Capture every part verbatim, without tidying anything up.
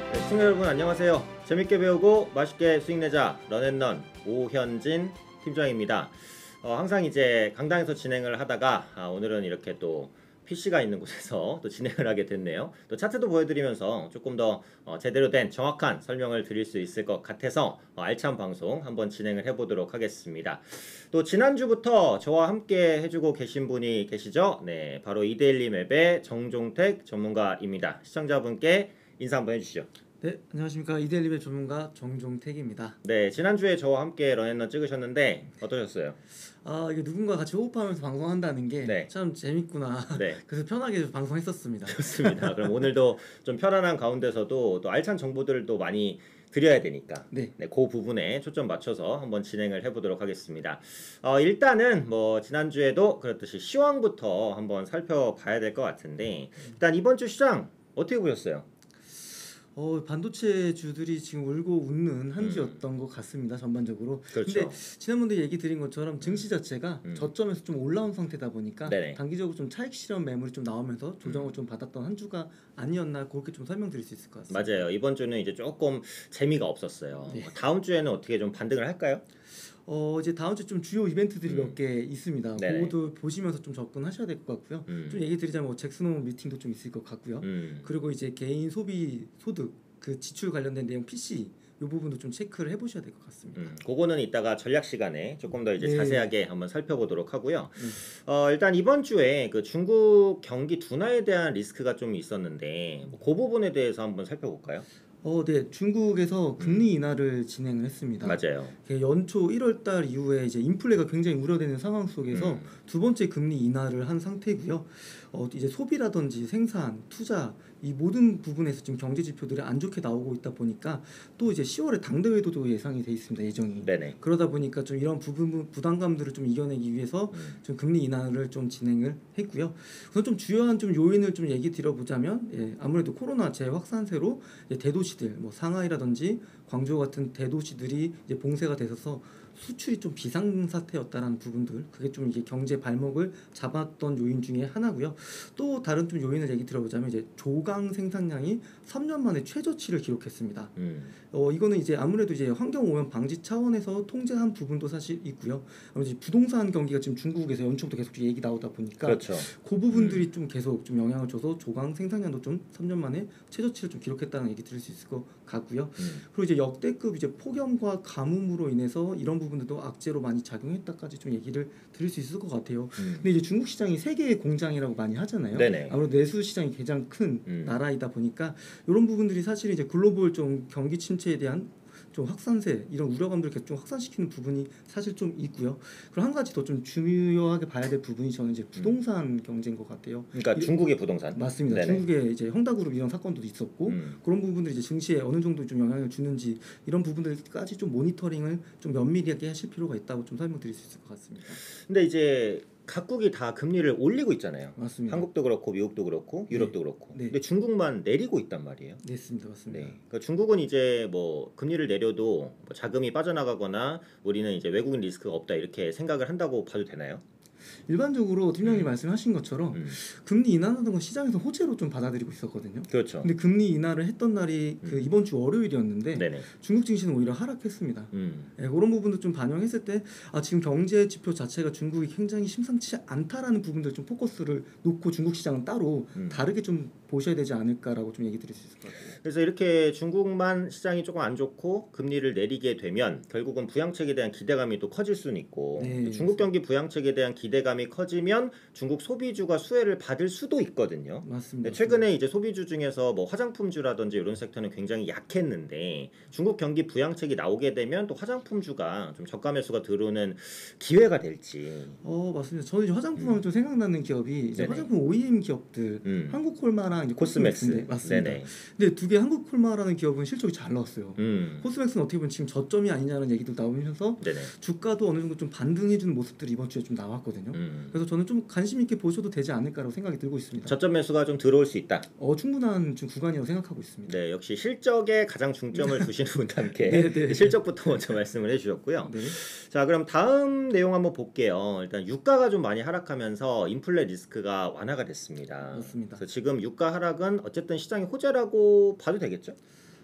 네, 시청자 여러분 안녕하세요. 재밌게 배우고 맛있게 수익 내자 런앤런 오현진 팀장입니다. 어, 항상 이제 강당에서 진행을 하다가 아, 오늘은 이렇게 또 피씨가 있는 곳에서 또 진행을 하게 됐네요. 또 차트도 보여드리면서 조금 더 어, 제대로 된 정확한 설명을 드릴 수 있을 것 같아서 어, 알찬 방송 한번 진행을 해보도록 하겠습니다. 또 지난주부터 저와 함께 해주고 계신 분이 계시죠? 네, 바로 이데일리 맵의 정종택 전문가입니다. 시청자분께 인사 한번 해주시죠. 네, 안녕하십니까. 이데일리맵 전문가 정종택입니다. 네, 지난주에 저와 함께 런앤런 찍으셨는데 어떠셨어요? 아, 이게 누군가 같이 호흡하면서 방송한다는 게 참 네. 재밌구나. 네. 그래서 편하게 방송했었습니다. 좋습니다. 그럼 오늘도 좀 편안한 가운데서도 또 알찬 정보들을 또 많이 드려야 되니까 네. 네, 그 부분에 초점 맞춰서 한번 진행을 해보도록 하겠습니다. 어, 일단은 뭐 지난주에도 그렇듯이 시황부터 한번 살펴봐야 될 것 같은데 일단 이번 주 시장 어떻게 보셨어요? 어, 반도체 주들이 지금 울고 웃는 한 주였던 음. 것 같습니다. 전반적으로. 그렇죠. 근데 지난번에 얘기 드린 것처럼 증시 자체가 음. 저점에서 좀 올라온 상태다 보니까 네네. 단기적으로 좀 차익 실현 매물이 좀 나오면서 조정을 음. 좀 받았던 한 주가 아니었나 그렇게 좀 설명드릴 수 있을 것 같습니다. 맞아요. 이번 주는 이제 조금 재미가 없었어요. 네. 다음 주에는 어떻게 좀 반등을 할까요? 어 이제 다음 주 좀 주요 이벤트들이 음. 몇 개 있습니다. 네네. 그것도 보시면서 좀 접근하셔야 될 것 같고요. 음. 좀 얘기 드리자면 뭐 잭슨홈 미팅도 좀 있을 것 같고요. 음. 그리고 이제 개인 소비 소득 그 지출 관련된 내용 피씨 이 부분도 좀 체크를 해보셔야 될 것 같습니다. 음, 그거는 이따가 전략 시간에 조금 더 이제 네. 자세하게 한번 살펴보도록 하고요. 음. 어, 일단 이번 주에 그 중국 경기 둔화에 대한 리스크가 좀 있었는데 뭐 그 부분에 대해서 한번 살펴볼까요? 어, 네. 중국에서 금리 인하를 음. 진행을 했습니다. 맞아요. 연초 일월 달 이후에 이제 인플레가 굉장히 우려되는 상황 속에서 음. 두 번째 금리 인하를 한 상태고요. 어, 이제 소비라든지 생산, 투자 이 모든 부분에서 지금 경제 지표들이 안 좋게 나오고 있다 보니까 또 이제 시월에 당대회도 예상이 돼 있습니다. 예정이. 네네. 그러다 보니까 좀 이런 부분 부담감들을 좀 이겨내기 위해서 음. 좀 금리 인하를 좀 진행을 했고요. 그래서 좀 주요한 좀 요인을 좀 얘기 드려보자면 예, 아무래도 코로나 재확산세로 대도시들 뭐 상하이라든지 광주 같은 대도시들이 이제 봉쇄가 돼서 수출이 좀 비상사태였다라는 부분들 그게 좀 이게 경제 발목을 잡았던 요인 중에 하나고요. 또 다른 좀 요인을 얘기 들어보자면 이제 조강 생산량이 삼 년 만에 최저치를 기록했습니다. 음. 어 이거는 이제 아무래도 이제 환경 오염 방지 차원에서 통제한 부분도 사실 있고요. 아무래도 부동산 경기가 지금 중국에서 연초부터 계속 얘기 나오다 보니까 그렇죠. 그 부분들이 음. 좀 계속 좀 영향을 줘서 조강 생산량도 좀 삼 년 만에 최저치를 좀 기록했다는 얘기 들을 수 있을 것 같고요. 음. 그리고 이제 역대급 이제 폭염과 가뭄으로 인해서 이런 부분들도 악재로 많이 작용했다까지 좀 얘기를 드릴 수 있을 것 같아요. 음. 근데 이제 중국 시장이 세계의 공장이라고 많이 하잖아요. 네네. 아무래도 내수 시장이 가장 큰 음. 나라이다 보니까 이런 부분들이 사실 이제 글로벌 좀 경기 침체에 대한 좀 확산세 이런 우려감들을 계속 좀 확산시키는 부분이 사실 좀 있고요. 그리고 한 가지 더 좀 중요하게 봐야 될 부분이 저는 이제 부동산 음. 경제인 것 같아요. 그러니까 이, 중국의 부동산 맞습니다. 네네. 중국의 이제 헝다그룹 이런 사건도 있었고 음. 그런 부분들이 이제 증시에 어느 정도 좀 영향을 주는지 이런 부분들까지 좀 모니터링을 좀 면밀하게 하실 필요가 있다고 좀 설명드릴 수 있을 것 같습니다. 근데 이제 각국이 다 금리를 올리고 있잖아요. 맞습니다. 한국도 그렇고 미국도 그렇고 유럽도 네. 그렇고. 네. 근데 중국만 내리고 있단 말이에요. 맞습니다. 맞습니다. 네. 그러니까 중국은 이제 뭐 금리를 내려도 뭐 자금이 빠져나가거나 우리는 이제 외국인 리스크가 없다 이렇게 생각을 한다고 봐도 되나요? 일반적으로 팀장님 음. 말씀하신 것처럼 음. 금리 인하하는 건 시장에서 호재로 좀 받아들이고 있었거든요. 그렇죠. 근데 금리 인하를 했던 날이 음. 그 이번 주 월요일이었는데 네네. 중국 증시는 오히려 하락했습니다. 음. 네, 그런 부분도 좀 반영했을 때 아, 지금 경제 지표 자체가 중국이 굉장히 심상치 않다라는 부분들 좀 포커스를 놓고 중국 시장은 따로 음. 다르게 좀 보셔야 되지 않을까라고 좀 얘기 드릴 수 있을 것 같아요. 그래서 이렇게 중국만 시장이 조금 안 좋고 금리를 내리게 되면 결국은 부양책에 대한 기대감이 또 커질 수는 있고 네, 중국 경기 부양책에 대한 기대감이 커지면 중국 소비주가 수혜를 받을 수도 있거든요. 맞습니다. 최근에 맞습니다. 이제 소비주 중에서 뭐 화장품주라든지 이런 섹터는 굉장히 약했는데 중국 경기 부양책이 나오게 되면 또 화장품주가 좀 저가 매수가 들어오는 기회가 될지. 어 맞습니다. 저는 이제 화장품 하면 음. 좀 생각나는 기업이 이제 화장품 오이엠 기업들 음. 한국콜마랑 이제 코스맥스. 코스맥스인데 맞습니다. 네네. 근데 두 개 한국콜마라는 기업은 실적이 잘 나왔어요. 음. 코스맥스는 어떻게 보면 지금 저점이 아니냐는 얘기도 나오면서 네네. 주가도 어느 정도 좀 반등해주는 모습들이 이번 주에 좀 나왔거든요. 음. 그래서 저는 좀 관심 있게 보셔도 되지 않을까라고 생각이 들고 있습니다. 저점 매수가 좀 들어올 수 있다. 어 충분한 좀 구간이라고 생각하고 있습니다. 네, 역시 실적에 가장 중점을 두시는 분과 함께 실적부터 먼저 말씀을 해주셨고요. 네. 자, 그럼 다음 내용 한번 볼게요. 일단 유가가 좀 많이 하락하면서 인플레 리스크가 완화가 됐습니다. 맞습니다. 그래서 지금 유가 하락은 어쨌든 시장의 호재라고 봐도 되겠죠?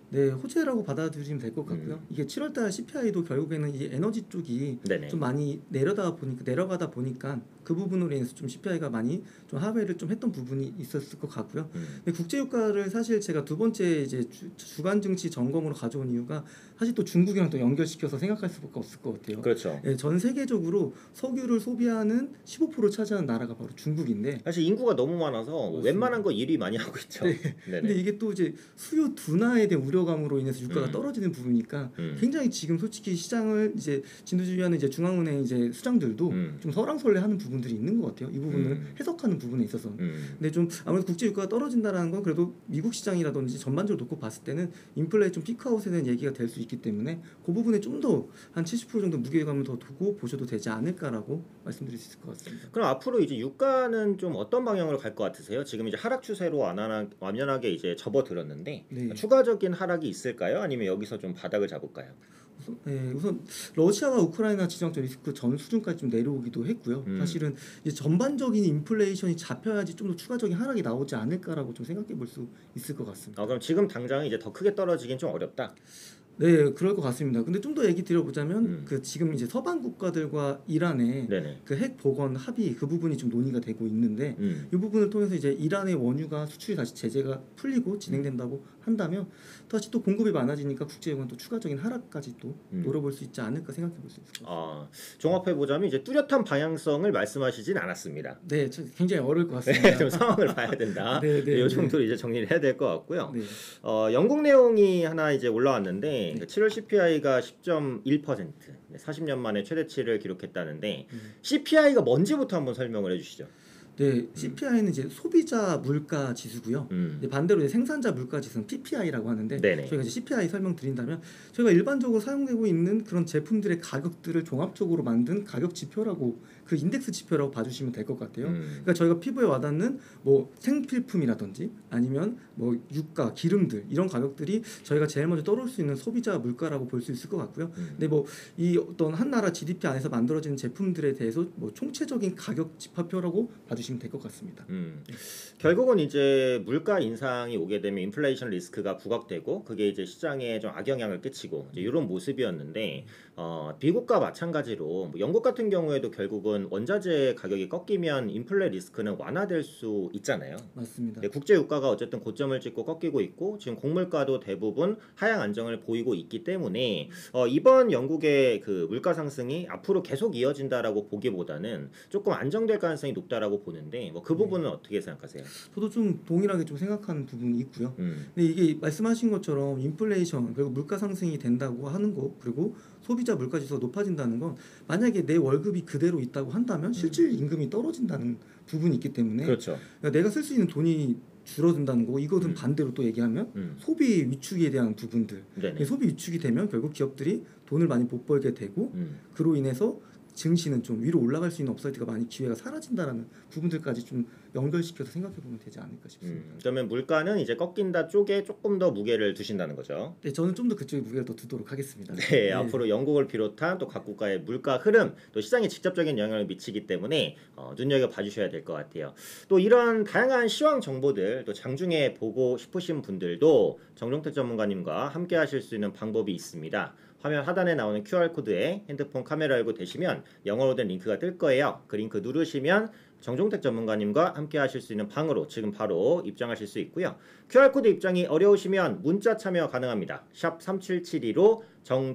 네, 호재라고 받아들이면 될 것 같고요. 음. 이게 칠월달 씨피아이도 결국에는 이 에너지 쪽이 네네. 좀 많이 내려다 보니까 내려가다 보니까 그 부분으로 인해서 좀 씨피아이가 많이 좀 하회를 좀 했던 부분이 있었을 것 같고요. 음. 근데 국제유가를 사실 제가 두 번째 이제 주, 주간 증시 점검으로 가져온 이유가 사실 또 중국이랑 또 연결시켜서 생각할 수밖에 없을 것 같아요. 그렇죠. 예, 전 세계적으로 석유를 소비하는 십오 퍼센트 차지하는 나라가 바로 중국인데. 사실 인구가 너무 많아서 맞습니다. 웬만한 거 일 위 많이 하고 있죠. 네. 네네. 근데 이게 또 이제 수요 둔화에 대한 우려감으로 인해서 유가가 음. 떨어지는 부분이니까 음. 굉장히 지금 솔직히 시장을 이제 진두지휘하는 이제 중앙은행 이제 수장들도 음. 좀 설왕설래하는 부분들이 있는 것 같아요. 이 부분을 음. 해석하는 부분에 있어서. 음. 근데 좀 아무래도 국제 유가가 떨어진다라는 건 그래도 미국 시장이라든지 전반적으로 놓고 봤을 때는 인플레이 좀 피크아웃에 대한 얘기가 될 수 있기 때문에 그 부분에 좀 더 한 칠십 퍼센트 정도 무게감을 더 두고 보셔도 되지 않을까라고 말씀드릴 수 있을 것 같습니다. 그럼 앞으로 이제 유가는 좀 어떤 방향으로 갈 것 같으세요? 지금 이제 하락 추세로 완연하, 완연하게 이제 접어들었는데 네. 추가적인 하락이 있을까요? 아니면 여기서 좀 바닥을 잡을까요? 우선, 네, 우선 러시아와 우크라이나 지정적 리스크 전 수준까지 좀 내려오기도 했고요. 음. 사실은 이제 전반적인 인플레이션이 잡혀야지 좀 더 추가적인 하락이 나오지 않을까라고 좀 생각해 볼 수 있을 것 같습니다. 어, 그럼 지금 당장 이제 더 크게 떨어지긴 좀 어렵다. 네, 그럴 것 같습니다. 근데 좀 더 얘기 드려보자면 음. 그 지금 이제 서방 국가들과 이란의 네네. 그 핵 보건 합의 그 부분이 좀 논의가 되고 있는데 음. 이 부분을 통해서 이제 이란의 원유가 수출이 다시 제재가 풀리고 진행된다고 한다면 다시 또 공급이 많아지니까 국제유가는 또 추가적인 하락까지 또 음. 노려볼 수 있지 않을까 생각해 볼 수 있을 것 같습니다. 어, 종합해 보자면 이제 뚜렷한 방향성을 말씀하시진 않았습니다. 네, 저 굉장히 어려울 것 같습니다. 네, 좀 상황을 봐야 된다. 네, 네, 이 네. 정도로 이제 정리를 해야 될 것 같고요. 네. 어, 영국 내용이 하나 이제 올라왔는데 네. 칠월 씨피아이가 십 점 일 퍼센트, 사십 년 만에 최대치를 기록했다는데 음. 씨피아이가 뭔지부터 한번 설명을 해주시죠. 네, 씨피아이는 이제 소비자 물가 지수고요. 음. 이제 반대로 이제 생산자 물가 지수는 피피아이라고 하는데 네네. 저희가 이제 씨피아이 설명드린다면 저희가 일반적으로 사용되고 있는 그런 제품들의 가격들을 종합적으로 만든 가격 지표라고 그 인덱스 지표라고 봐주시면 될 것 같아요. 음. 그러니까 저희가 피부에 와닿는 뭐 생필품이라든지 아니면 뭐 유가, 기름들 이런 가격들이 저희가 제일 먼저 떠올 수 있는 소비자 물가라고 볼 수 있을 것 같고요. 음. 근데 뭐 이 어떤 한 나라 지디피 안에서 만들어지는 제품들에 대해서 뭐 총체적인 가격 집합표라고 봐주시면 될 것 같습니다. 음. 결국은 이제 물가 인상이 오게 되면 인플레이션 리스크가 부각되고 그게 이제 시장에 좀 악영향을 끼치고 이제 이런 모습이었는데 어, 미국과 마찬가지로 뭐 영국 같은 경우에도 결국은 원자재 가격이 꺾이면 인플레 리스크는 완화될 수 있잖아요. 맞습니다. 네, 국제 유가가 어쨌든 고점을 찍고 꺾이고 있고 지금 곡물가도 대부분 하향 안정을 보이고 있기 때문에 어, 이번 영국의 그 물가 상승이 앞으로 계속 이어진다라고 보기보다는 조금 안정될 가능성이 높다라고 보는데 뭐 그 부분은 어떻게 생각하세요? 저도 좀 동일하게 좀 생각하는 부분이 있고요. 음. 근데 이게 말씀하신 것처럼 인플레이션 그리고 물가 상승이 된다고 하는 거 그리고 소비자 물가 지수가 높아진다는 건 만약에 내 월급이 그대로 있다고 한다면 실질 임금이 떨어진다는 부분이 있기 때문에 그렇죠. 그러니까 내가 쓸 수 있는 돈이 줄어든다는 거고 이것은 음. 반대로 또 얘기하면 음. 소비 위축에 대한 부분들 네네. 소비 위축이 되면 결국 기업들이 돈을 많이 못 벌게 되고 음. 그로 인해서 증시는 좀 위로 올라갈 수 있는 업사이드가 많이 기회가 사라진다라는 부분들까지 좀 연결시켜서 생각해 보면 되지 않을까 싶습니다. 음. 그러면 물가는 이제 꺾인다 쪽에 조금 더 무게를 두신다는 거죠. 네, 저는 좀 더 그쪽에 무게를 더 두도록 하겠습니다. 네, 앞으로 영국을 비롯한 또 각 국가의 물가 흐름, 또 시장에 직접적인 영향을 미치기 때문에 어, 눈여겨 봐주셔야 될 것 같아요. 또 이런 다양한 시황 정보들 또 장중에 보고 싶으신 분들도 정종택 전문가님과 함께 하실 수 있는 방법이 있습니다. 화면 하단에 나오는 큐알 코드에 핸드폰 카메라 열고 되시면 영어로 된 링크가 뜰 거예요. 그 링크 누르시면 정종택 전문가님과 함께 하실 수 있는 방으로 지금 바로 입장하실 수 있고요. 큐알 코드 입장이 어려우시면 문자 참여 가능합니다. 샵 삼칠칠이로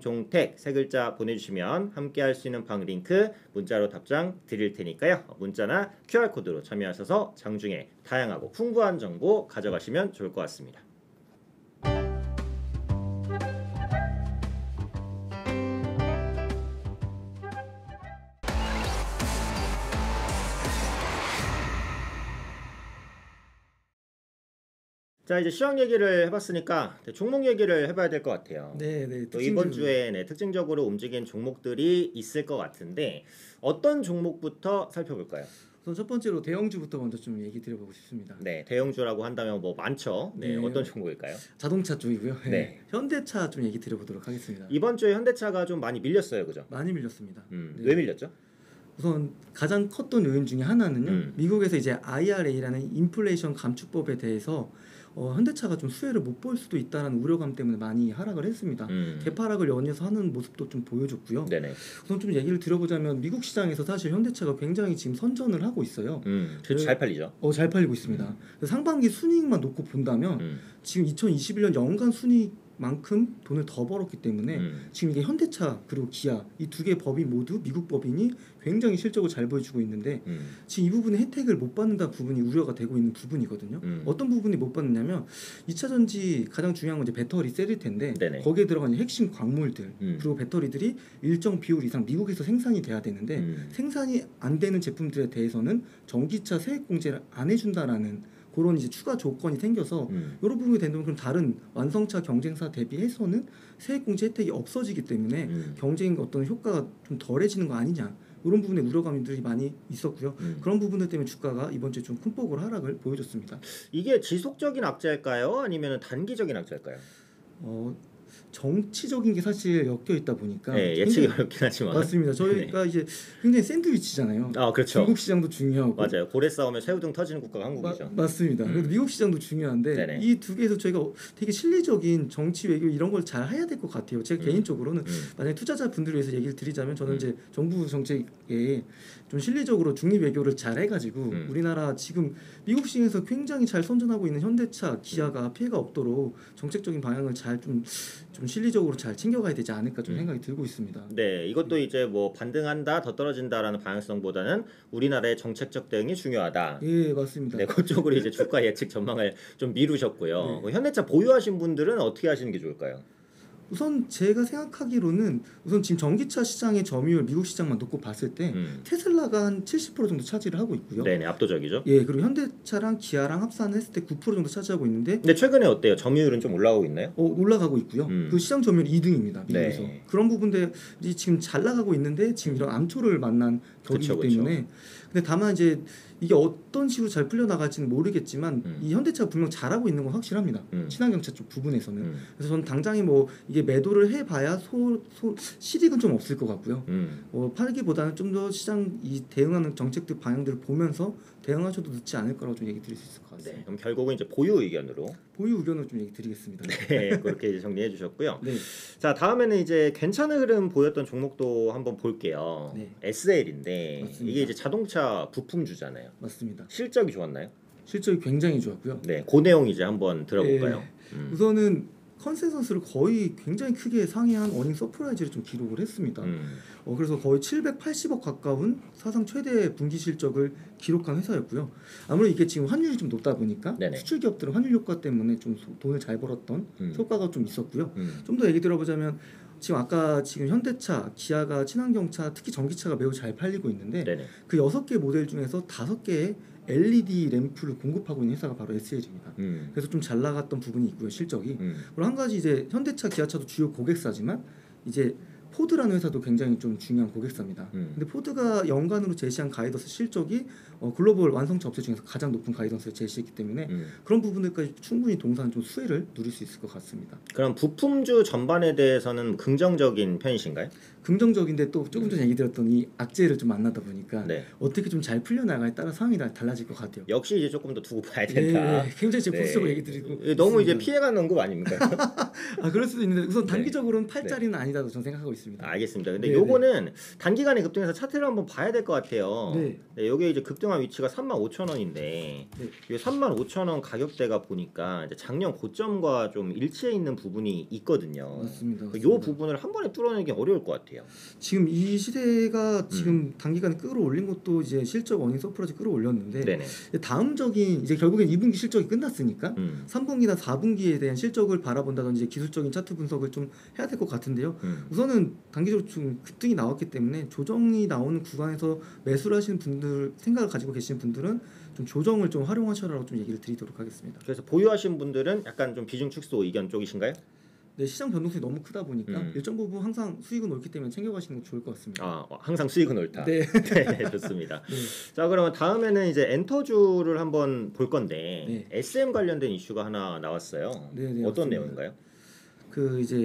정종택 세 글자 보내주시면 함께 할 수 있는 방 링크 문자로 답장 드릴 테니까요. 문자나 큐알 코드로 참여하셔서 장중에 다양하고 풍부한 정보 가져가시면 좋을 것 같습니다. 자, 이제 시황 얘기를 해봤으니까 종목 얘기를 해봐야 될 것 같아요. 네, 네. 또 이번 주에 네, 특징적으로 움직인 종목들이 있을 것 같은데 어떤 종목부터 살펴볼까요? 우선 첫 번째로 대형주부터 먼저 좀 얘기 드려보고 싶습니다. 네, 대형주라고 한다면 뭐 많죠. 네, 네. 어떤 종목일까요? 자동차 쪽이고요. 네. 네. 현대차 좀 얘기 드려보도록 하겠습니다. 이번 주에 현대차가 좀 많이 밀렸어요, 그죠? 많이 밀렸습니다. 음, 네. 왜 밀렸죠? 우선 가장 컸던 요인 중에 하나는요. 음. 미국에서 이제 아이알에이라는 인플레이션 감축법에 대해서 어, 현대차가 좀 수혜를 못 볼 수도 있다는 우려감 때문에 많이 하락을 했습니다. 음. 개파락을 연이어서 하는 모습도 좀 보여줬고요. 네네. 우선 좀 얘기를 드려보자면 미국 시장에서 사실 현대차가 굉장히 지금 선전을 하고 있어요. 음. 잘 팔리죠. 어, 잘 팔리고 있습니다. 음. 그래서 상반기 순이익만 놓고 본다면 음. 지금 이천이십일 년 연간 순이익만큼 돈을 더 벌었기 때문에 음. 지금 이게 현대차 그리고 기아 이 두 개 법인 모두 미국 법인이 굉장히 실적을 잘 보여주고 있는데 음. 지금 이 부분의 혜택을 못 받는다 부분이 우려가 되고 있는 부분이거든요. 음. 어떤 부분이 못 받느냐면 이차 전지 가장 중요한 건 이제 배터리 셀일 텐데 네네. 거기에 들어가는 핵심 광물들 음. 그리고 배터리들이 일정 비율 이상 미국에서 생산이 돼야 되는데 음. 생산이 안 되는 제품들에 대해서는 전기차 세액 공제를 안 해준다라는 그런 이제 추가 조건이 생겨서 음. 이런 부분이 된다면 그럼 다른 완성차 경쟁사 대비해서는 세액 공제 혜택이 없어지기 때문에 음. 경쟁 어떤 효과가 좀 덜해지는 거 아니냐 이런 부분에 우려감들이 많이 있었고요. 음. 그런 부분들 때문에 주가가 이번 주에 좀 큰 폭으로 하락을 보여줬습니다. 이게 지속적인 악재일까요? 아니면 단기적인 악재일까요? 어, 정치적인 게 사실 엮여 있다 보니까 네, 예측이 굉장히- 어렵긴 하지만 맞습니다. 저희가 이제 굉장히 샌드위치잖아요. 아 그렇죠. 중국 시장도 중요하고 맞아요. 고래 싸움에 새우등 터지는 국가가 한국이죠. 마, 맞습니다. 음. 그래도 미국 시장도 중요한데 네네. 이 두 개에서 저희가 되게 실리적인 정치 외교 이런 걸 잘 해야 될 것 같아요. 제가 음. 개인적으로는 음. 만약에 투자자 분들을 위해서 얘기를 드리자면 저는 음. 이제 정부 정책에 좀 실리적으로 중립 외교를 잘 해가지고 음. 우리나라 지금 미국 시장에서 굉장히 잘 선전하고 있는 현대차, 음. 기아가 피해가 없도록 정책적인 방향을 잘 좀 좀 실리적으로 잘 챙겨가야 되지 않을까 좀 음. 생각이 들고 있습니다. 네, 이것도 이제 뭐 반등한다, 더 떨어진다라는 방향성보다는 우리나라의 정책적 대응이 중요하다. 예, 맞습니다. 네, 그쪽으로 이제 주가 예측 전망을 좀 미루셨고요. 네. 그 현대차 보유하신 분들은 어떻게 하시는 게 좋을까요? 우선 제가 생각하기로는 우선 지금 전기차 시장의 점유율 미국 시장만 놓고 봤을 때 음. 테슬라가 한 칠십 퍼센트 정도 차지를 하고 있고요. 네네, 압도적이죠. 예, 그리고 현대차랑 기아랑 합산을 했을 때 구 퍼센트 정도 차지하고 있는데 근데 최근에 어때요? 점유율은 좀 올라가고 있나요? 어, 올라가고 있고요. 음. 그 시장 점유율 이 등입니다. 미국에서. 네. 그런 부분들이 지금 잘 나가고 있는데 지금 이런 암초를 만난 격이기 그쵸, 그쵸. 때문에 근데 다만 이제 이게 어떤 식으로 잘 풀려 나갈지는 모르겠지만 음. 이 현대차가 분명 잘하고 있는 건 확실합니다. 음. 친환경차 쪽 부분에서는. 음. 그래서 저는 당장에 뭐 이게 매도를 해봐야 소, 소 실익은 좀 없을 것 같고요. 음. 어, 팔기보다는 좀 더 시장 이 대응하는 정책들 방향들을 보면서 대응하셔도 늦지 않을 거라고 좀 얘기 드릴 수 있을 것 같습니다. 네, 그럼 결국은 이제 보유 의견으로 보유 의견을 좀 얘기 드리겠습니다. 네, 그렇게 이제 정리해 주셨고요. 네. 자, 다음에는 이제 괜찮은 흐름 보였던 종목도 한번 볼게요. 네. 에스엘인데 맞습니다. 이게 이제 자동차 부품주잖아요. 맞습니다. 실적이 좋았나요? 실적이 굉장히 좋았고요. 네, 그 내용 이제 한번 들어볼까요? 음. 우선은 컨센서스를 거의 굉장히 크게 상회한 어닝 서프라이즈를 좀 기록을 했습니다. 음. 어, 그래서 거의 칠백팔십억 가까운 사상 최대 분기 실적을 기록한 회사였고요. 아무래도 이게 지금 환율이 좀 높다 보니까 네네. 수출 기업들은 환율 효과 때문에 좀 소- 돈을 잘 벌었던 음. 효과가 좀 있었고요. 음. 좀 더 얘기 들어보자면 지금 아까 지금 현대차, 기아가 친환경차, 특히 전기차가 매우 잘 팔리고 있는데 네네. 그 여섯 개 모델 중에서 다섯 개의 엘이디 램프를 공급하고 있는 회사가 바로 에스엘입니다. 음. 그래서 좀 잘 나갔던 부분이 있고요, 실적이. 음. 그리고 한 가지 이제 현대차, 기아차도 주요 고객사지만 이제 포드라는 회사도 굉장히 좀 중요한 고객사입니다. 음. 근데 포드가 연간으로 제시한 가이던스 실적이 어, 글로벌 완성차 업체 중에서 가장 높은 가이던스를 제시했기 때문에 음. 그런 부분들까지 충분히 동사는 좀 수혜를 누릴 수 있을 것 같습니다. 그럼 부품주 전반에 대해서는 긍정적인 편이신가요? 긍정적인데 또 조금 전에 얘기 드렸던 이 악재를 좀 만나다 보니까 네. 어떻게 좀 잘 풀려나가에 따라 상황이 다 달라질 것 같아요. 역시 이제 조금 더 두고 봐야 예, 된다. 예, 굉장히 제 네. 포스적으로 얘기 드리고 예, 너무 이제 있습니다. 피해가는 언급 아닙니까? 아 그럴 수도 있는데 우선 네. 단기적으로는 팔짜리는 아니다고 저는 생각하고 있습니다. 알겠습니다. 근데 네, 요거는 단기간에 급등해서 차트를 한번 봐야 될 것 같아요. 네. 네, 여기 이제 급등한 위치가 삼만 오천 원인데 네. 이 삼만 오천 원 가격대가 보니까 이제 작년 고점과 좀 일치해 있는 부분이 있거든요. 맞습니다. 요 맞습니다. 부분을 한 번에 뚫어내기 어려울 것 같아요. 지금 이 시대가 음. 지금 단기간에 끌어올린 것도 이제 실적 어닝 서프라이즈 끌어올렸는데 네네. 다음적인 이제 결국엔 이 분기 실적이 끝났으니까 음. 삼 분기나 사 분기에 대한 실적을 바라본다든지 기술적인 차트 분석을 좀 해야 될 것 같은데요. 음. 우선은 단기적으로 좀 급등이 나왔기 때문에 조정이 나오는 구간에서 매수를 하시는 분들 생각을 가지고 계시는 분들은 좀 조정을 좀 활용하셔라고 좀 얘기를 드리도록 하겠습니다. 그래서 보유하신 분들은 약간 좀 비중 축소 의견 쪽이신가요? 네, 시장 변동성이 너무 크다 보니까 음. 일정 부분 항상 수익은 옳기 때문에 챙겨가시는 게 좋을 것 같습니다. 아, 항상 수익은 옳다. 네. 네, 좋습니다. 네. 자, 그러면 다음에는 이제 엔터주를 한번 볼 건데 네. 에스엠 관련된 이슈가 하나 나왔어요. 네, 네, 어떤 맞습니다. 내용인가요? 그 이제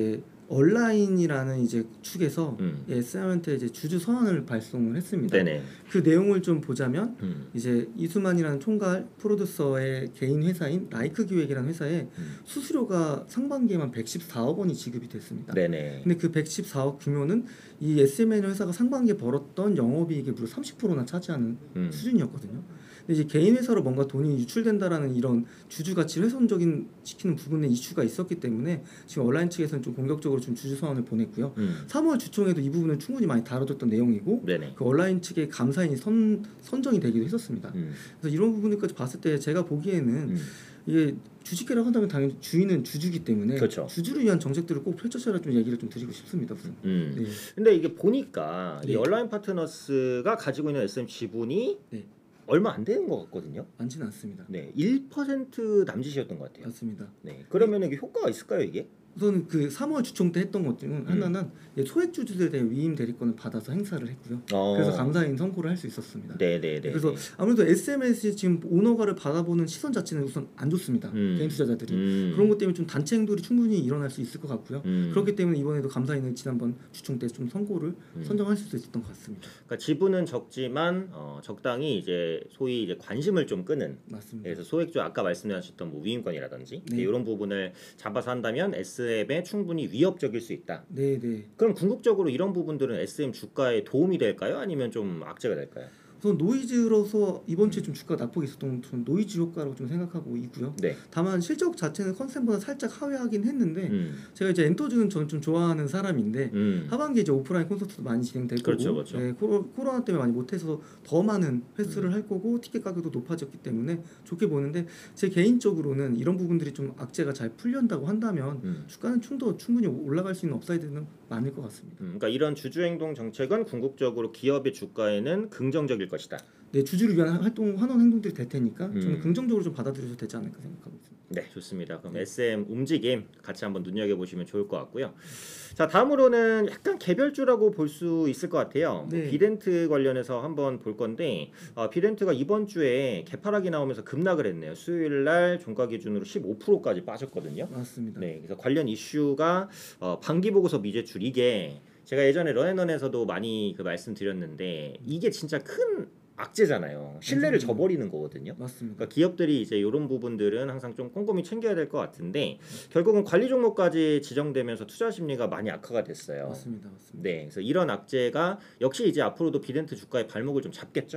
얼라인이라는 이제 축에서 음. 에스엠한테 이제 주주 서한을 발송을 했습니다. 네네. 그 내용을 좀 보자면 음. 이제 이수만이라는 총괄 프로듀서의 개인 회사인 라이크 기획이라는 회사에 음. 수수료가 상반기에만 백십사억 원이 지급이 됐습니다. 네네. 근데 그 백십사억 규모는 이 에스엠엔 회사가 상반기에 벌었던 영업이익의 무려 삼십 퍼센트나 차지하는 음. 수준이었거든요. 근데 이제 개인 회사로 뭔가 돈이 유출된다라는 이런 주주 가치 훼손적인 시키는 부분에 이슈가 있었기 때문에 지금 온라인 측에서는 좀 공격적으로 좀 주주 서한을 보냈고요. 음. 삼월 주총에도 이 부분은 충분히 많이 다뤄졌던 내용이고 네네. 그 온라인 측의 감사인이 선, 선정이 되기도 했었습니다. 음. 그래서 이런 부분들까지 봤을 때 제가 보기에는 음. 이게 주식회라고 한다면 당연히 주인은 주주기 때문에 그렇죠. 주주를 위한 정책들을 꼭 펼쳐셔야 좀 얘기를 좀 드리고 싶습니다. 우선. 음. 네. 근데 이게 보니까 이 네. 온라인 파트너스가 가지고 있는 에스엠 지분이 네. 얼마 안 되는 것 같거든요. 많지는 않습니다. 네, 일 퍼센트 남짓이었던 것 같아요. 맞습니다. 네, 그러면 이게 효과가 있을까요, 이게? 우선 그 삼월 주총 때 했던 것 중 음. 하나는 소액 주주들에 대한 위임 대리권을 받아서 행사를 했고요. 어. 그래서 감사인 선고를 할 수 있었습니다. 네네네. 그래서 아무래도 에스엠에스 지금 오너가를 받아보는 시선 자체는 우선 안 좋습니다. 음. 개인 투자자들이 음. 그런 것 때문에 좀 단체 행동이 충분히 일어날 수 있을 것 같고요. 음. 그렇기 때문에 이번에도 감사인을 지난번 주총 때 좀 선고를 음. 선정할 수도 있었던 것 같습니다. 그러니까 지분은 적지만 어, 적당히 이제 소위 이제 관심을 좀 끄는. 맞습니다. 그래서 소액주 아까 말씀하셨던 뭐 위임권이라든지 네. 이런 부분을 잡아서 한다면 에스엠에 충분히 위협적일 수 있다. 네, 네. 그럼 궁극적으로 이런 부분들은 에스엠 주가에 도움이 될까요? 아니면 좀 악재가 될까요? 우선 노이즈로서 이번 주에 좀 주가가 낙폭이 있었던 건 노이즈 효과라고 좀 생각하고 있고요. 네. 다만 실적 자체는 컨센보다 살짝 하회하긴 했는데 음. 제가 이제 엔터주는 저는 좀 좋아하는 사람인데 음. 하반기에 이제 오프라인 콘서트도 많이 진행될 그렇죠, 거고 그렇죠. 네, 코로, 코로나 때문에 많이 못해서 더 많은 횟수를 할 거고 티켓 가격도 높아졌기 때문에 좋게 보는데 제 개인적으로는 이런 부분들이 좀 악재가 잘 풀린다고 한다면 음. 주가는 좀 더 충분히 올라갈 수 있는 업사이드는 많을 것 같습니다. 음, 그러니까 이런 주주행동 정책은 궁극적으로 기업의 주가에는 긍정적일 것이다. 네, 주주를 위한 활동, 환원 행동들이 될 테니까 음. 저는 긍정적으로 좀 받아들여도 되지 않을까 생각하고 있습니다. 네, 좋습니다. 그럼 에스엠 움직임 같이 한번 눈여겨보시면 좋을 것 같고요. 자, 다음으로는 약간 개별주라고 볼 수 있을 것 같아요. 네. 뭐 비덴트 관련해서 한번 볼 건데 어, 비덴트가 이번 주에 개파락이 나오면서 급락을 했네요. 수요일 날 종가 기준으로 십오 퍼센트까지 빠졌거든요. 맞습니다. 네, 그래서 관련 이슈가 어, 반기 보고서 미제출 이게 제가 예전에 런앤런에서도 많이 그 말씀드렸는데 이게 진짜 큰 악재잖아요. 신뢰를 맞습니다. 저버리는 거거든요. 맞습니다. 그러니까 기업들이 이제 이런 부분들은 항상 좀 꼼꼼히 챙겨야 될 것 같은데 결국은 관리 종목까지 지정되면서 투자 심리가 많이 악화가 됐어요. 맞습니다. 맞습니다. 네, 그래서 이런 악재가 역시 이제 앞으로도 비덴트 주가의 발목을 좀 잡겠죠.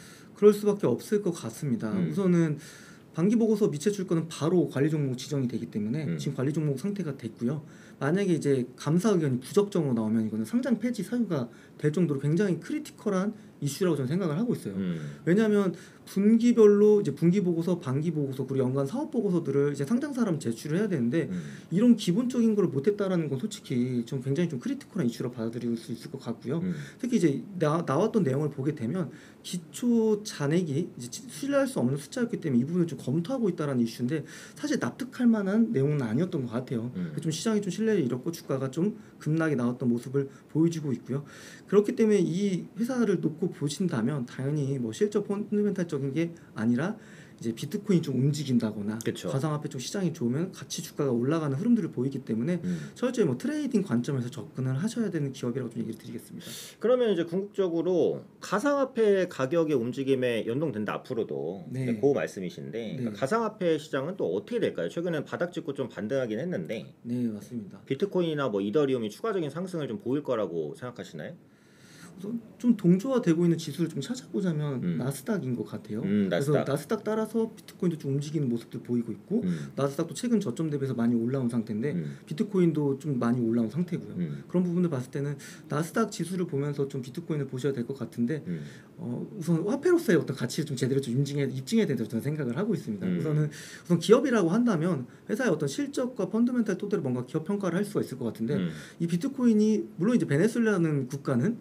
그럴 수밖에 없을 것 같습니다. 음. 우선은 반기 보고서 미채 거는 바로 관리 종목 지정이 되기 때문에 음. 지금 관리 종목 상태가 됐고요. 만약에 이제 감사 의견이 부적정으로 나오면 이거는 상장 폐지 사유가 될 정도로 굉장히 크리티컬한 이슈라고 저는 생각을 하고 있어요. 음. 왜냐하면 분기별로 이제 분기 보고서, 반기 보고서 그리고 연간 사업 보고서들을 이제 상장사람 제출을 해야 되는데 음. 이런 기본적인 걸 못했다라는 건 솔직히 좀 굉장히 좀 크리티컬한 이슈로 받아들일 수 있을 것 같고요. 음. 특히 이제 나, 나왔던 내용을 보게 되면 기초 잔액이 이제 신뢰할 수 없는 숫자였기 때문에 이 부분을 좀 검토하고 있다라는 이슈인데 사실 납득할 만한 내용은 아니었던 것 같아요. 음. 좀 시장이 좀 신뢰를 잃었고 주가가 좀 급락이 나왔던 모습을 보여주고 있고요. 그렇기 때문에 이 회사를 놓고 보신다면 당연히 뭐 실적 펀드멘탈적인 게 아니라 이제 비트코인 좀 움직인다거나 그쵸. 가상화폐 쪽 시장이 좋으면 같이 주가가 올라가는 흐름들을 보이기 때문에 음. 철저히 뭐 트레이딩 관점에서 접근을 하셔야 되는 기업이라고 좀 얘기를 드리겠습니다. 그러면 이제 궁극적으로 가상화폐 가격의 움직임에 연동된다 앞으로도 네. 네, 그 말씀이신데 네. 그러니까 가상화폐 시장은 또 어떻게 될까요? 최근에 바닥 찍고 좀 반등하긴 했는데 네, 맞습니다. 비트코인이나 뭐 이더리움이 추가적인 상승을 좀 보일 거라고 생각하시나요? 우선 좀 동조화되고 있는 지수를 좀 찾아보자면 음. 나스닥인 것 같아요. 음, 그래서 나스닥. 나스닥 따라서 비트코인도 좀 움직이는 모습들 보이고 있고 음. 나스닥도 최근 저점 대비해서 많이 올라온 상태인데 음. 비트코인도 좀 많이 올라온 상태고요. 음. 그런 부분을 봤을 때는 나스닥 지수를 보면서 좀 비트코인을 보셔야 될 것 같은데 음. 어, 우선 화폐로서의 어떤 가치를 좀 제대로 좀 입증해, 입증해야 된다고 저는 생각을 하고 있습니다. 음. 우선은 우선 기업이라고 한다면 회사의 어떤 실적과 펀더멘탈 토대로 뭔가 기업 평가를 할 수가 있을 것 같은데 음. 이 비트코인이 물론 이제 베네수엘라는 국가는 음. 예,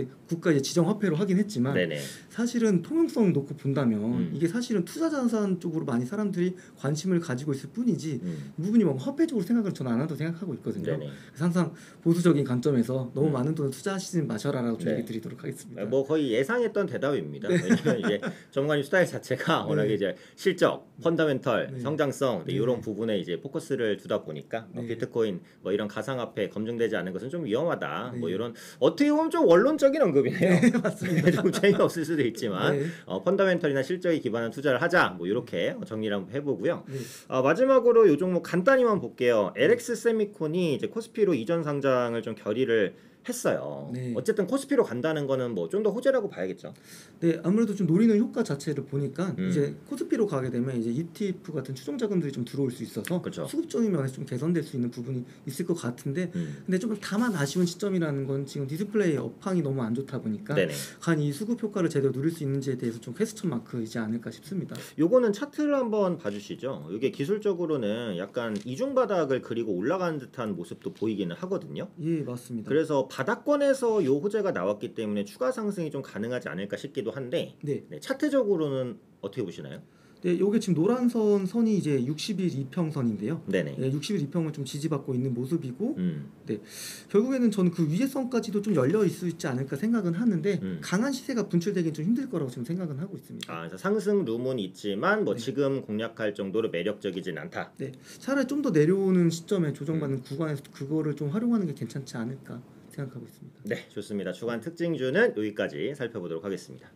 국가 이제 지정 화폐로 하긴 했지만 네네. 사실은 통용성 놓고 본다면 음. 이게 사실은 투자 자산 쪽으로 많이 사람들이 관심을 가지고 있을 뿐이지 음. 이 부분이 뭐 화폐적으로 생각을 저는 안 한다고 생각하고 있거든요. 네네. 그래서 항상 보수적인 관점에서 너무 음. 많은 돈을 투자하시지 마셔라라고 좀 네. 얘기 드리도록 하겠습니다. 뭐 거의 예상했던 대답입니다. 왜냐면 이제 전문가님 스타일 자체가 네. 워낙에 이제 실적, 펀더멘털, 네. 성장성 네. 이런 부분에 이제 포커스를 두다 보니까 뭐 네. 비트코인 뭐 이런 가상화폐 검증되지 않은 것은 좀 위험하다. 네. 뭐 이런 어떻게 보면 좀 원론적인 언급이네요. 네, 맞습니다. 좀 재미없을 수도 있지만 네. 어, 펀더멘털이나 실적에 기반한 투자를 하자. 뭐 이렇게 정리를 한번 해보고요. 네. 어, 마지막으로 요 종목 간단히만 볼게요. 엘엑스 세미콘이 이제 코스피로 이전 상장을 좀 결의를 했어요. 네. 어쨌든 코스피로 간다는 거는 뭐 좀 더 호재라고 봐야겠죠. 네, 아무래도 좀 노리는 효과 자체를 보니까 음. 이제 코스피로 가게 되면 이제 이티에프 같은 추정 자금들이 좀 들어올 수 있어서 그렇죠. 수급적인 면에서 좀 개선될 수 있는 부분이 있을 것 같은데 음. 근데 좀 다만 아쉬운 시점이라는 건 지금 디스플레이 업황이 너무 안 좋다 보니까 네네. 간 이 수급 효과를 제대로 누릴 수 있는지에 대해서 좀 퀘스천 마크이지 않을까 싶습니다. 요거는 차트를 한번 봐주시죠. 이게 기술적으로는 약간 이중 바닥을 그리고 올라가는 듯한 모습도 보이기는 하거든요. 예, 맞습니다. 그래서 바닥권에서 요 호재가 나왔기 때문에 추가 상승이 좀 가능하지 않을까 싶기도 한데 네, 네, 차트적으로는 어떻게 보시나요? 네, 요게 지금 노란선 선이 이제 육십 일 이평선인데요. 네네. 네, 육십 일 이평을 좀 지지받고 있는 모습이고 음. 결국에는 저는 그 위에 선까지도 좀 열려 있을 수 있지 않을까 생각은 하는데 음. 강한 시세가 분출되긴 좀 힘들 거라고 지금 생각은 하고 있습니다. 아, 그래서 상승 룸은 있지만 뭐 네. 지금 공략할 정도로 매력적이진 않다. 네, 차라리 좀 더 내려오는 시점에 조정받는 음. 구간에서 그거를 좀 활용하는 게 괜찮지 않을까 생각하고 있습니다. 네, 좋습니다. 주간 특징주는 여기까지 살펴보도록 하겠습니다.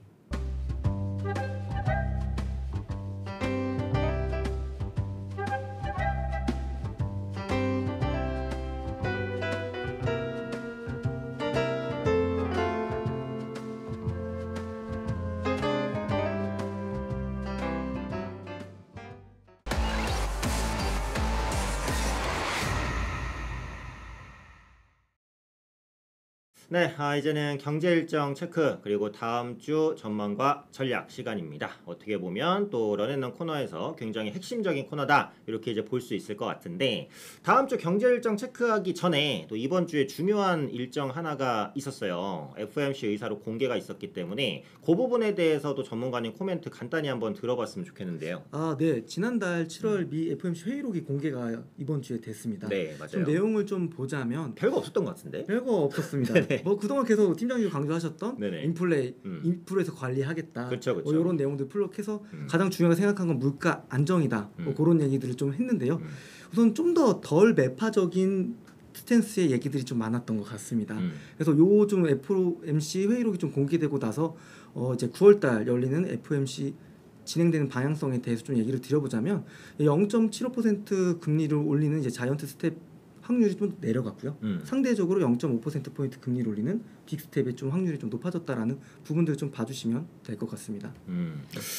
네, 아, 이제는 경제 일정 체크 그리고 다음 주 전망과 전략 시간입니다. 어떻게 보면 또 런앤런 코너에서 굉장히 핵심적인 코너다 이렇게 이제 볼 수 있을 것 같은데 다음 주 경제 일정 체크하기 전에 또 이번 주에 중요한 일정 하나가 있었어요. 에프오엠씨 의사로 공개가 있었기 때문에 그 부분에 대해서도 전문가님 코멘트 간단히 한번 들어봤으면 좋겠는데요. 아, 네, 지난달 칠월 미 에프오엠씨 회의록이 공개가 이번 주에 됐습니다. 네, 좀 맞아요. 내용을 좀 보자면 별거 없었던 것 같은데. 별거 없었습니다. 네네. 뭐 그동안 계속 팀장님이 강조하셨던 네네. 인플레, 음. 인플레에서 관리하겠다. 그쵸, 그쵸. 뭐 이런 내용들 풀럭해서 음. 가장 중요하게 생각한 건 물가 안정이다. 뭐 음. 그런 얘기들을 좀 했는데요. 음. 우선 좀 더 덜 매파적인 스탠스의 얘기들이 좀 많았던 것 같습니다. 음. 그래서 요 좀 에프오엠씨 회의록이 좀 공개되고 나서 어 이제 구월달 열리는 에프오엠씨 진행되는 방향성에 대해서 좀 얘기를 드려보자면 영 점 칠오 퍼센트 금리를 올리는 이제 자이언트 스텝 확률이 좀 내려갔고요. 음. 상대적으로 영 점 오 퍼센트 포인트 금리를 올리는 빅스텝의 좀 확률이 좀 높아졌다라는 부분들을 좀 봐주시면 될 것 같습니다. 음,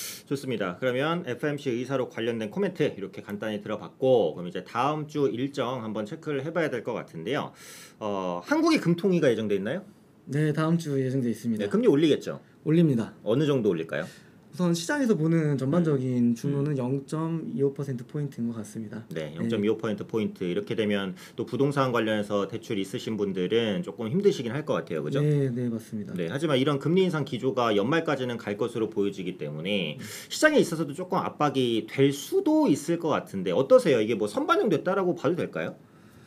좋습니다. 그러면 에프오엠씨 의사로 관련된 코멘트 이렇게 간단히 들어봤고 그럼 이제 다음 주 일정 한번 체크를 해봐야 될 것 같은데요. 어, 한국이 금통위가 예정돼 있나요? 네, 다음 주 예정돼 있습니다. 네, 금리 올리겠죠. 올립니다. 어느 정도 올릴까요? 우선 시장에서 보는 전반적인 중로는 영 점 이오 퍼센트 포인트인 것 같습니다. 네, 영 점 이오 퍼센트 포인트 이렇게 되면 또 부동산 관련해서 대출 있으신 분들은 조금 힘드시긴 할 것 같아요, 그죠? 네, 네 맞습니다. 네, 하지만 이런 금리 인상 기조가 연말까지는 갈 것으로 보여지기 때문에 시장에 있어서도 조금 압박이 될 수도 있을 것 같은데 어떠세요? 이게 뭐 선반영됐다라고 봐도 될까요?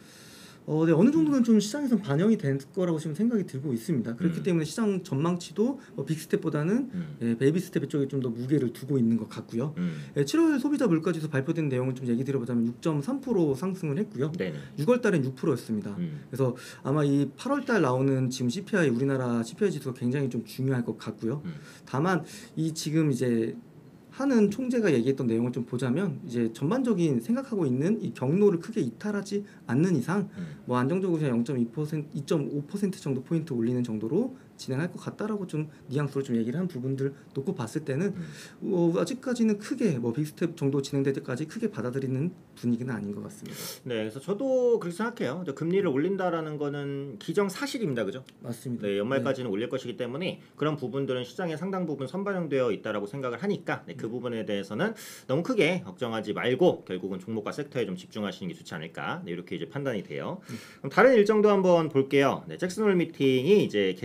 어, 네, 어느 정도는 좀 시장에서 반영이 된 거라고 지금 생각이 들고 있습니다. 그렇기 음. 때문에 시장 전망치도 뭐 빅스텝보다는 음. 예, 베이비 스텝 쪽에 좀 더 무게를 두고 있는 것 같고요. 음. 예, 칠월 소비자 물가지수 발표된 내용을 좀 얘기 드려보자면 육 점 삼 퍼센트 상승을 했고요. 네네. 유월 달엔 육 퍼센트였습니다. 음. 그래서 아마 이 팔월 달 나오는 지금 씨피아이 우리나라 씨피아이 지수가 굉장히 좀 중요할 것 같고요. 음. 다만 이 지금 이제 하는 총재가 얘기했던 내용을 좀 보자면 이제 전반적인 생각하고 있는 이 경로를 크게 이탈하지 않는 이상 음. 뭐 안정적으로 그냥 영 점 이 퍼센트, 이 점 오 퍼센트 정도 포인트 올리는 정도로 진행할 것 같다라고 좀 뉘앙스로 좀 얘기를 한 부분들 놓고 봤을 때는 음. 어, 아직까지는 크게 뭐 빅스텝 정도 진행될 때까지 크게 받아들이는 분위기는 아닌 것 같습니다. 네, 그래서 저도 그렇게 생각해요. 금리를 올린다라는 거는 기정사실입니다, 그죠? 맞습니다. 네, 연말까지는 올릴 것이기 때문에 그런 부분들은 시장에 상당 부분 선반영되어 있다라고 생각을 하니까 네, 그 부분에 대해서는 너무 크게 걱정하지 말고 결국은 종목과 섹터에 좀 집중하시는 게 좋지 않을까 네, 이렇게 이제 판단이 돼요. 그럼 다른 일정도 한번 볼게요. 네, 잭슨홀 미팅이 이제 개최가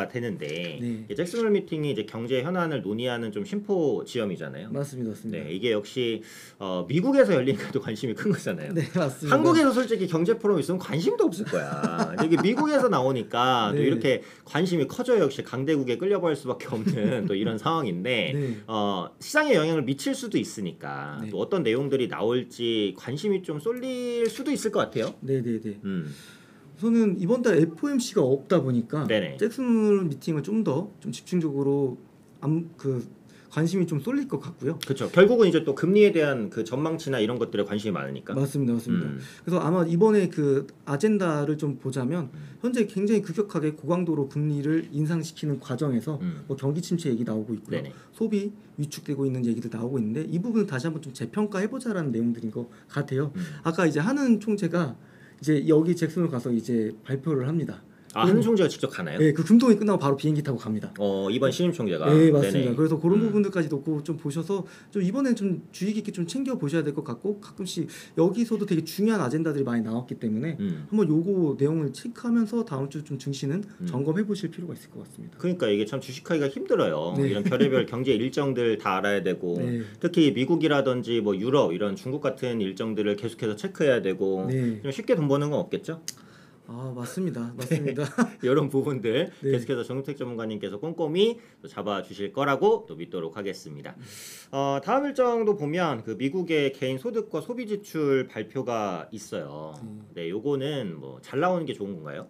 이슈가 되는데 네. 이 잭슨홀 미팅이 이제 경제 현안을 논의하는 좀 심포지엄이잖아요. 맞습니다, 맞습니다. 네, 이게 역시 어, 미국에서 열리니까도 관심이 큰 거잖아요. 네, 맞습니다. 한국에서 솔직히 경제 포럼 있으면 관심도 없을 거야. 이게 미국에서 나오니까 네. 또 이렇게 관심이 커져요. 역시 강대국에 끌려갈 수밖에 없는 또 이런 상황인데 네. 어, 시장에 영향을 미칠 수도 있으니까 네. 또 어떤 내용들이 나올지 관심이 좀 쏠릴 수도 있을 것 같아요. 네, 네, 네. 음. 우선은 이번 달 에프오엠씨가 없다 보니까 네네. 잭슨홀 미팅을 좀 더 좀 집중적으로 암, 그 관심이 좀 쏠릴 것 같고요. 그렇죠. 결국은 이제 또 금리에 대한 그 전망치나 이런 것들에 관심이 많으니까. 맞습니다, 맞습니다. 음. 그래서 아마 이번에 그 아젠다를 좀 보자면 음. 현재 굉장히 급격하게 고강도로 금리를 인상시키는 과정에서 음. 뭐 경기 침체 얘기 나오고 있고요. 네네. 소비 위축되고 있는 얘기들 나오고 있는데 이 부분은 다시 한번 좀 재평가해보자라는 내용들인 것 같아요. 음. 아까 이제 하는 총재가 이제 여기 잭슨홀 가서 이제 발표를 합니다. 아, 한 총재가 직접 가나요? 네, 그 금통이 끝나고 바로 비행기 타고 갑니다. 어, 이번 신임 총재가. 네, 맞습니다. 네네. 그래서 그런 음. 부분들까지도 꼭 좀 보셔서 좀 이번엔 좀 주의 깊게 좀 챙겨 보셔야 될 것 같고 가끔씩 여기서도 되게 중요한 아젠다들이 많이 나왔기 때문에 음. 한번 요거 내용을 체크하면서 다음 주 좀 증시는 음. 점검해 보실 필요가 있을 것 같습니다. 그러니까 이게 참 주식하기가 힘들어요. 네. 이런 별의별 경제 일정들 다 알아야 되고 네. 특히 미국이라든지 뭐 유럽 이런 중국 같은 일정들을 계속해서 체크해야 되고 네. 좀 쉽게 돈 버는 건 없겠죠? 아, 맞습니다. 맞습니다. 이런 부분들 네. 계속해서 정유택 전문가님께서 꼼꼼히 또 잡아주실 거라고 또 믿도록 하겠습니다. 어, 다음 일정도 보면 그 미국의 개인 소득과 소비 지출 발표가 있어요. 음. 네, 요거는 뭐 잘 나오는 게 좋은 건가요?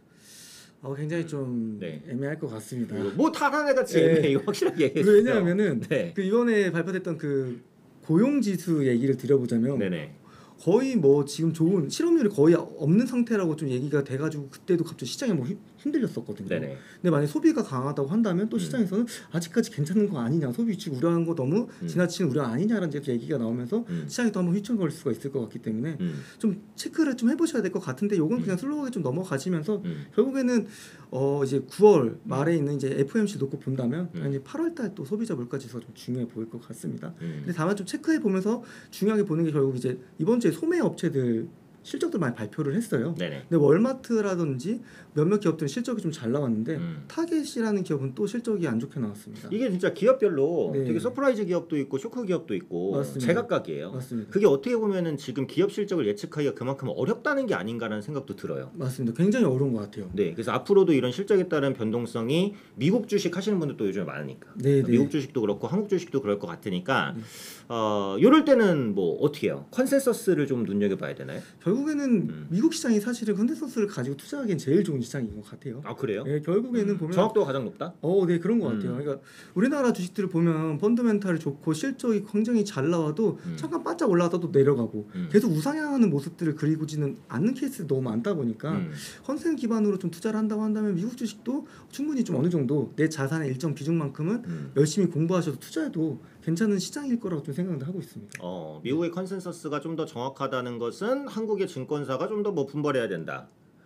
어, 굉장히 좀 네. 애매할 것 같습니다. 뭐 다른 같이 네. 이거 확실하게 얘기해 그 주세요. 왜냐하면은 네. 그 이번에 발표됐던 그 고용 지수 얘기를 드려보자면 네네. 거의 뭐 지금 좋은 실업률이 거의 없는 상태라고 좀 얘기가 돼가지고 그때도 갑자기 시장이 뭐 힘- 흔들렸었거든요. 네네. 근데 만약 소비가 강하다고 한다면 또 음. 시장에서는 아직까지 괜찮은 거 아니냐, 소비 위축 우려한 거 너무 음. 지나치는 우려 아니냐라는 이제 얘기가 나오면서 음. 시장이 또 한번 휘청거릴 수가 있을 것 같기 때문에 음. 좀 체크를 좀 해보셔야 될 것 같은데 요건 음. 그냥 슬로우하게 좀 넘어가시면서 음. 결국에는 어 이제 구월 말에 있는 이제 에프오엠씨 놓고 본다면 음. 이제 팔월 달 또 소비자 물가 지수가 좀 중요해 보일 것 같습니다. 음. 근데 다만 좀 체크해 보면서 중요하게 보는 게 결국 이제 이번 주에 소매 업체들 실적들 많이 발표를 했어요. 네네. 근데 월마트라든지 몇몇 기업들은 실적이 좀 잘 나왔는데 음. 타겟이라는 기업은 또 실적이 안 좋게 나왔습니다. 이게 진짜 기업별로 네. 되게 서프라이즈 기업도 있고 쇼크 기업도 있고 맞습니다. 제각각이에요. 맞습니다. 그게 어떻게 보면은 지금 기업 실적을 예측하기가 그만큼 어렵다는 게 아닌가라는 생각도 들어요. 맞습니다. 굉장히 어려운 것 같아요. 네, 그래서 앞으로도 이런 실적에 따른 변동성이 미국 주식 하시는 분들도 요즘에 많으니까 네, 네. 미국 주식도 그렇고 한국 주식도 그럴 것 같으니까 네. 어, 이럴 때는 뭐 어떻게 해요? 컨센서스를 좀 눈여겨봐야 되나요? 결국에는 음. 미국 시장이 사실은 컨센서스를 가지고 투자하기엔 제일 좋은 시장인 것 같아요. 아 그래요? 네, 결국에는 음, 보면 정확도가 가장 높다? 어, 네 그런 것 음. 같아요. 그러니까 우리나라 주식들을 보면 펀더멘탈이 좋고 실적이 굉장히 잘 나와도 음. 잠깐 바짝 올라가다 또 내려가고 음. 계속 우상향하는 모습들을 그리고지는 않는 케이스가 너무 많다 보니까 음. 컨센 기반으로 좀 투자를 한다고 한다면 미국 주식도 충분히 좀 어느 정도 내 자산의 일정 비중만큼은 음. 열심히 공부하셔서 투자해도 괜찮은 시장일 거라고 좀 생각을 하고 있습니다. 어, 미국의 컨센서스가 좀 더 정확하다는 것은 한국의 증권사가 좀 더 뭐 분발해야 된다.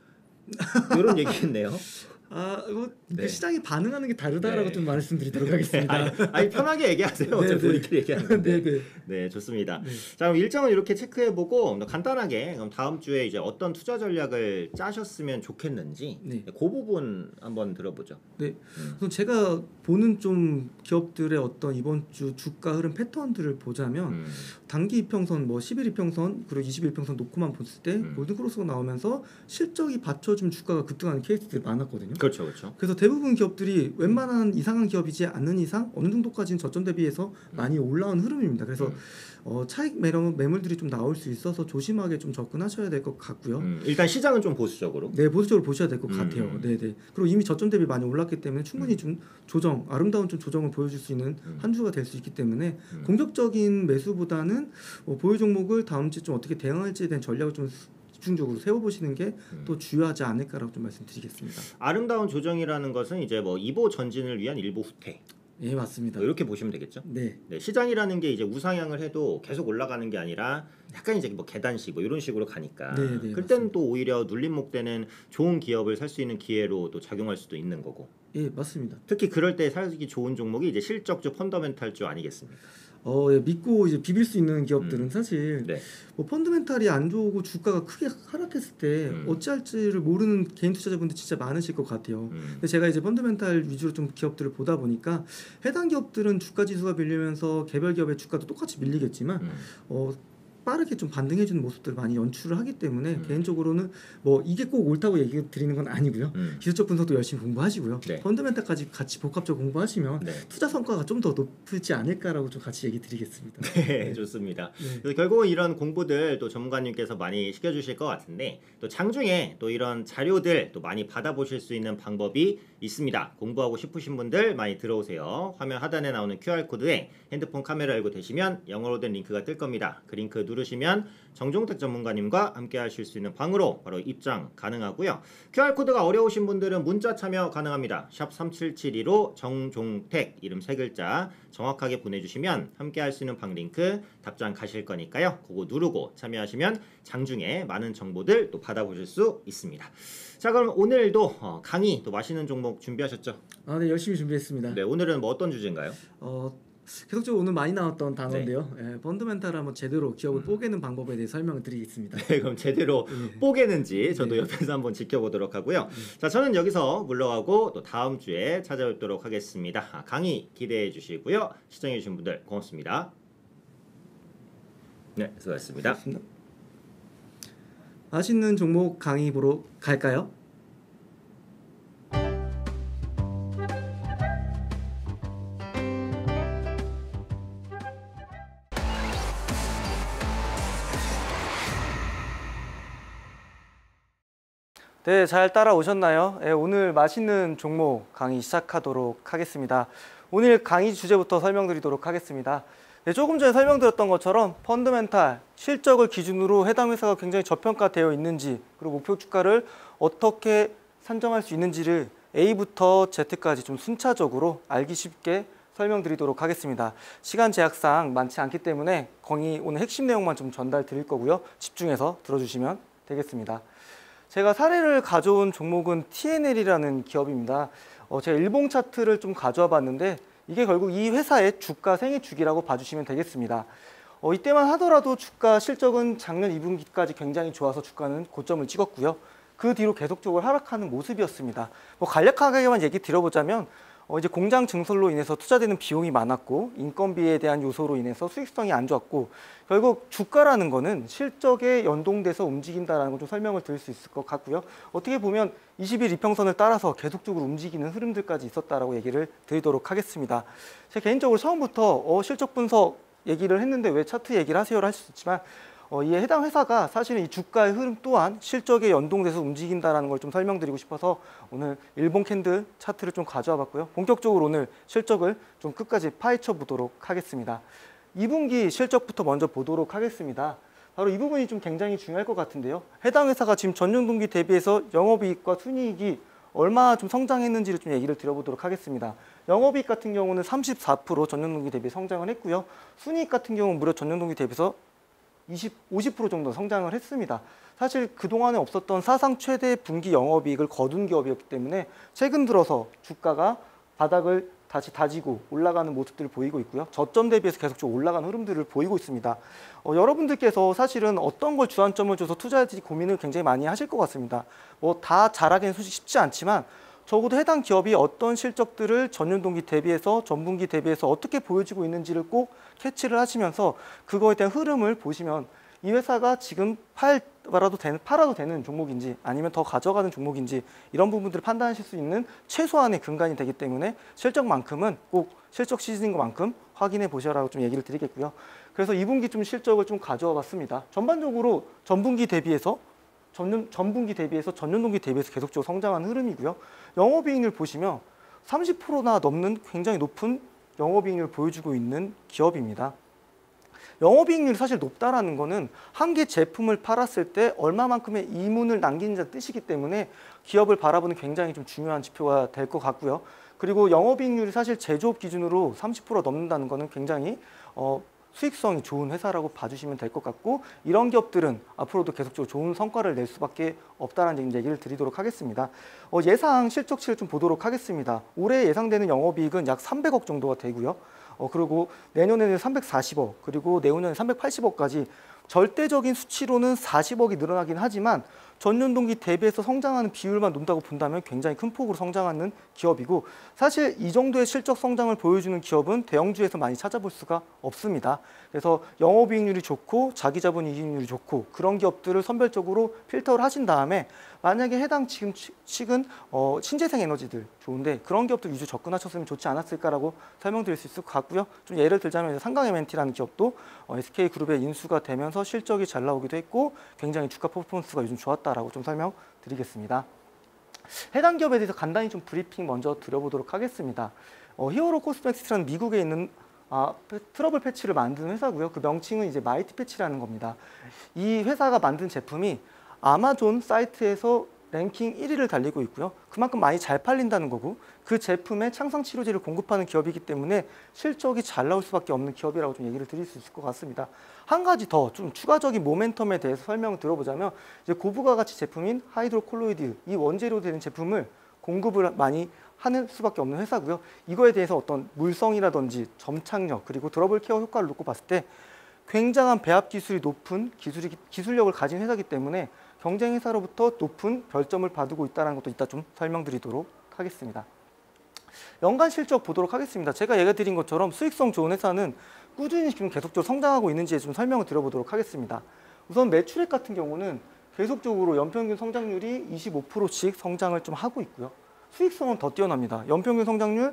이런 얘기겠네요. 아, 이거 네. 그 시장이 반응하는 게 다르다라고 네. 좀 말씀드리도록 하겠습니다. 아니, 아니 편하게 얘기하세요. 네, 어차피 네. 우리끼리 얘기하는 건데. 네, 네. 네, 좋습니다. 네. 자, 그럼 일정을 이렇게 체크해보고 간단하게 그럼 다음 주에 이제 어떤 투자 전략을 짜셨으면 좋겠는지 네. 그 부분 한번 들어보죠. 네. 음. 그래서 제가 보는 좀 기업들의 어떤 이번 주 주가 흐름 패턴들을 보자면 음. 단기 이평선 뭐 십 일 이평선 그리고 이십 일 이평선 놓고만 봤을 때 음. 골든 크로스가 나오면서 실적이 받쳐주면 주가가 급등하는 케이스들이 많았거든요. 그렇죠, 그렇죠. 그래서 대부분 기업들이 웬만한 이상한 기업이지 않는 이상 어느 정도까지는 저점 대비해서 많이 올라온 흐름입니다. 그래서 음. 어, 차익 매력 매물들이 좀 나올 수 있어서 조심하게 좀 접근하셔야 될 것 같고요. 음, 일단 시장은 좀 보수적으로. 네, 보수적으로 보셔야 될 것 음. 같아요. 네, 네. 그리고 이미 저점 대비 많이 올랐기 때문에 충분히 좀 조정, 아름다운 좀 조정을 보여줄 수 있는 음. 한 주가 될 수 있기 때문에 음. 공격적인 매수보다는 어, 보유 종목을 다음 주에 좀 어떻게 대응할지에 대한 전략을 좀 집중적으로 세워보시는 게 또 음. 중요하지 않을까라고 좀 말씀드리겠습니다. 아름다운 조정이라는 것은 이제 뭐 이보 전진을 위한 일보 후퇴. 예, 맞습니다. 뭐 이렇게 보시면 되겠죠. 네, 네, 시장이라는 게 이제 우상향을 해도 계속 올라가는 게 아니라 약간 이제 뭐 계단식 뭐 이런 식으로 가니까 네, 네, 그때는 맞습니다. 또 오히려 눌림목 때는 좋은 기업을 살 수 있는 기회로 또 작용할 수도 있는 거고 예, 맞습니다. 특히 그럴 때 살기 좋은 종목이 이제 실적주 펀더멘탈주 아니겠습니까? 어, 예, 믿고 이제 비빌 수 있는 기업들은 음. 사실 네. 뭐 펀드멘탈이 안 좋고 주가가 크게 하락했을 때 음. 어찌할지를 모르는 개인 투자자분들 진짜 많으실 것 같아요. 음. 근데 제가 이제 펀드멘탈 위주로 좀 기업들을 보다 보니까 해당 기업들은 주가 지수가 밀리면서 개별 기업의 주가도 똑같이 밀리겠지만 음. 어, 빠르게 좀 반등해주는 모습들을 많이 연출을 하기 때문에 음. 개인적으로는 뭐 이게 꼭 옳다고 얘기 드리는 건 아니고요. 음. 기술적 분석도 열심히 공부하시고요. 네. 펀드멘탈까지 같이 복합적으로 공부하시면 네. 투자 성과가 좀 더 높지 않을까라고 좀 같이 얘기 드리겠습니다. 네, 좋습니다. 네. 그래서 결국은 이런 공부들 또 전문가님께서 많이 시켜주실 것 같은데 또 장중에 또 이런 자료들 또 많이 받아보실 수 있는 방법이 있습니다. 공부하고 싶으신 분들 많이 들어오세요. 화면 하단에 나오는 큐알코드에 핸드폰 카메라 열고 되시면 영어로 된 링크가 뜰 겁니다. 그 링크 누르시면 정종택 전문가님과 함께 하실 수 있는 방으로 바로 입장 가능하고요. 큐알코드가 어려우신 분들은 문자 참여 가능합니다. 샵 삼칠칠이로 정종택 이름 세 글자 정확하게 보내주시면 함께 할 수 있는 방 링크 답장 가실 거니까요. 그거 누르고 참여하시면 장중에 많은 정보들 또 받아보실 수 있습니다. 자, 그럼 오늘도 어, 강의 또 맛있는 종목 준비하셨죠? 아, 네, 열심히 준비했습니다. 네, 오늘은 뭐 어떤 주제인가요? 어, 계속적으로 오늘 많이 나왔던 단어인데요. 예, 펀드멘탈을 한번 제대로 기업을 음. 뽀개는 방법에 대해 설명을 드리겠습니다. 네, 그럼 제대로 네. 뽀개는지 저도 네. 옆에서 한번 지켜보도록 하고요. 자, 저는 여기서 물러가고 또 다음 주에 찾아뵙도록 하겠습니다. 아, 강의 기대해 주시고요. 시청해 주신 분들 고맙습니다. 네, 수고하셨습니다. 좋습니다. 맛있는 종목 강의 보러 갈까요? 네, 잘 따라오셨나요? 네, 오늘 맛있는 종목 강의 시작하도록 하겠습니다. 오늘 강의 주제부터 설명드리도록 하겠습니다. 네, 조금 전에 설명드렸던 것처럼 펀드멘탈, 실적을 기준으로 해당 회사가 굉장히 저평가되어 있는지 그리고 목표 주가를 어떻게 산정할 수 있는지를 A부터 Z까지 좀 순차적으로 알기 쉽게 설명드리도록 하겠습니다. 시간 제약상 많지 않기 때문에 강의 오늘 핵심 내용만 좀 전달 드릴 거고요. 집중해서 들어주시면 되겠습니다. 제가 사례를 가져온 종목은 티엔엘이라는 기업입니다. 어, 제가 일봉 차트를 좀 가져와 봤는데 이게 결국 이 회사의 주가 생애주기라고 봐주시면 되겠습니다. 어, 이때만 하더라도 주가 실적은 작년 이 분기까지 굉장히 좋아서 주가는 고점을 찍었고요. 그 뒤로 계속적으로 하락하는 모습이었습니다. 뭐 간략하게만 얘기 드려보자면 어, 이제 공장 증설로 인해서 투자되는 비용이 많았고 인건비에 대한 요소로 인해서 수익성이 안 좋았고 결국 주가라는 거는 실적에 연동돼서 움직인다는 걸 좀 설명을 드릴 수 있을 것 같고요. 어떻게 보면 이십 일 이평선을 따라서 계속적으로 움직이는 흐름들까지 있었다라고 얘기를 드리도록 하겠습니다. 제가 개인적으로 처음부터 어, 실적 분석 얘기를 했는데 왜 차트 얘기를 하세요를 할 수 있지만 어, 이에 해당 회사가 사실은 이 주가의 흐름 또한 실적에 연동돼서 움직인다는 걸 좀 설명드리고 싶어서 오늘 일본 캔들 차트를 좀 가져와 봤고요. 본격적으로 오늘 실적을 좀 끝까지 파헤쳐 보도록 하겠습니다. 이 분기 실적부터 먼저 보도록 하겠습니다. 바로 이 부분이 좀 굉장히 중요할 것 같은데요. 해당 회사가 지금 전년 동기 대비해서 영업이익과 순이익이 얼마나 좀 성장했는지를 좀 얘기를 드려보도록 하겠습니다. 영업이익 같은 경우는 삼십사 퍼센트 전년 동기 대비 성장을 했고요. 순이익 같은 경우는 무려 전년 동기 대비해서 이십, 오십 퍼센트 정도 성장을 했습니다. 사실 그동안에 없었던 사상 최대 분기 영업이익을 거둔 기업이었기 때문에 최근 들어서 주가가 바닥을 다시 다지고 올라가는 모습들을 보이고 있고요. 저점 대비해서 계속적으로 올라가는 흐름들을 보이고 있습니다. 어, 여러분들께서 사실은 어떤 걸 주안점을 줘서 투자할지 고민을 굉장히 많이 하실 것 같습니다. 뭐 다 잘하기는 솔직히 쉽지 않지만 적어도 해당 기업이 어떤 실적들을 전년 동기 대비해서 전분기 대비해서 어떻게 보여지고 있는지를 꼭 캐치를 하시면서 그거에 대한 흐름을 보시면 이 회사가 지금 팔아도 되는, 팔아도 되는 종목인지 아니면 더 가져가는 종목인지 이런 부분들을 판단하실 수 있는 최소한의 근간이 되기 때문에 실적만큼은 꼭 실적 시즌인 것만큼 확인해 보시라고 좀 얘기를 드리겠고요. 그래서 이 분기 좀 실적을 좀 가져와 봤습니다. 전반적으로 전분기 대비해서 전년, 전분기 대비해서 전년 동기 대비해서 계속적으로 성장하는 흐름이고요. 영업이익률 보시면 삼십 퍼센트나 넘는 굉장히 높은 영업이익률을 보여주고 있는 기업입니다. 영업이익률이 사실 높다라는 거는 한 개 제품을 팔았을 때 얼마만큼의 이문을 남기는지 뜻이기 때문에 기업을 바라보는 굉장히 좀 중요한 지표가 될 것 같고요. 그리고 영업이익률이 사실 제조업 기준으로 삼십 퍼센트 넘는다는 거는 굉장히 어, 수익성이 좋은 회사라고 봐주시면 될 것 같고 이런 기업들은 앞으로도 계속적으로 좋은 성과를 낼 수밖에 없다는 얘기를 드리도록 하겠습니다. 어, 예상 실적치를 좀 보도록 하겠습니다. 올해 예상되는 영업이익은 약 삼백억 정도가 되고요. 어, 그리고 내년에는 삼백사십억, 그리고 내후년에 삼백팔십억까지 절대적인 수치로는 사십억이 늘어나긴 하지만 전년 동기 대비해서 성장하는 비율만 논다고 본다면 굉장히 큰 폭으로 성장하는 기업이고, 사실 이 정도의 실적 성장을 보여주는 기업은 대형주에서 많이 찾아볼 수가 없습니다. 그래서 영업이익률이 좋고 자기자본 이익률이 좋고 그런 기업들을 선별적으로 필터를 하신 다음에 만약에 해당 지금 측은 어, 신재생 에너지들 좋은데 그런 기업들 위주 접근하셨으면 좋지 않았을까라고 설명드릴 수 있을 것 같고요. 좀 예를 들자면 삼강엠엔티라는 기업도 어, 에스케이그룹의 인수가 되면서 실적이 잘 나오기도 했고 굉장히 주가 퍼포먼스가 요즘 좋았다라고 좀 설명드리겠습니다. 해당 기업에 대해서 간단히 좀 브리핑 먼저 드려보도록 하겠습니다. 어, 히어로 코스메틱스라는 미국에 있는 아, 트러블 패치를 만드는 회사고요. 그 명칭은 이제 마이티 패치라는 겁니다. 이 회사가 만든 제품이 아마존 사이트에서 랭킹 일 위를 달리고 있고요. 그만큼 많이 잘 팔린다는 거고, 그 제품에 창성 치료제를 공급하는 기업이기 때문에 실적이 잘 나올 수밖에 없는 기업이라고 좀 얘기를 드릴 수 있을 것 같습니다. 한 가지 더 좀 추가적인 모멘텀에 대해서 설명을 들어보자면, 이제 고부가 가치 제품인 하이드로콜로이드, 이 원재료 되는 제품을 공급을 많이 하는 수밖에 없는 회사고요. 이거에 대해서 어떤 물성이라든지 점착력, 그리고 드러블 케어 효과를 놓고 봤을 때 굉장한 배합 기술이 높은 기술이, 기술력을 가진 회사이기 때문에 경쟁 회사로부터 높은 별점을 받고 있다는 것도 이따 좀 설명드리도록 하겠습니다. 연간 실적 보도록 하겠습니다. 제가 얘기 드린 것처럼 수익성 좋은 회사는 꾸준히 지금 계속적으로 성장하고 있는지에 좀 설명을 드려보도록 하겠습니다. 우선 매출액 같은 경우는 계속적으로 연평균 성장률이 이십오 퍼센트씩 성장을 좀 하고 있고요. 수익성은 더 뛰어납니다. 연평균 성장률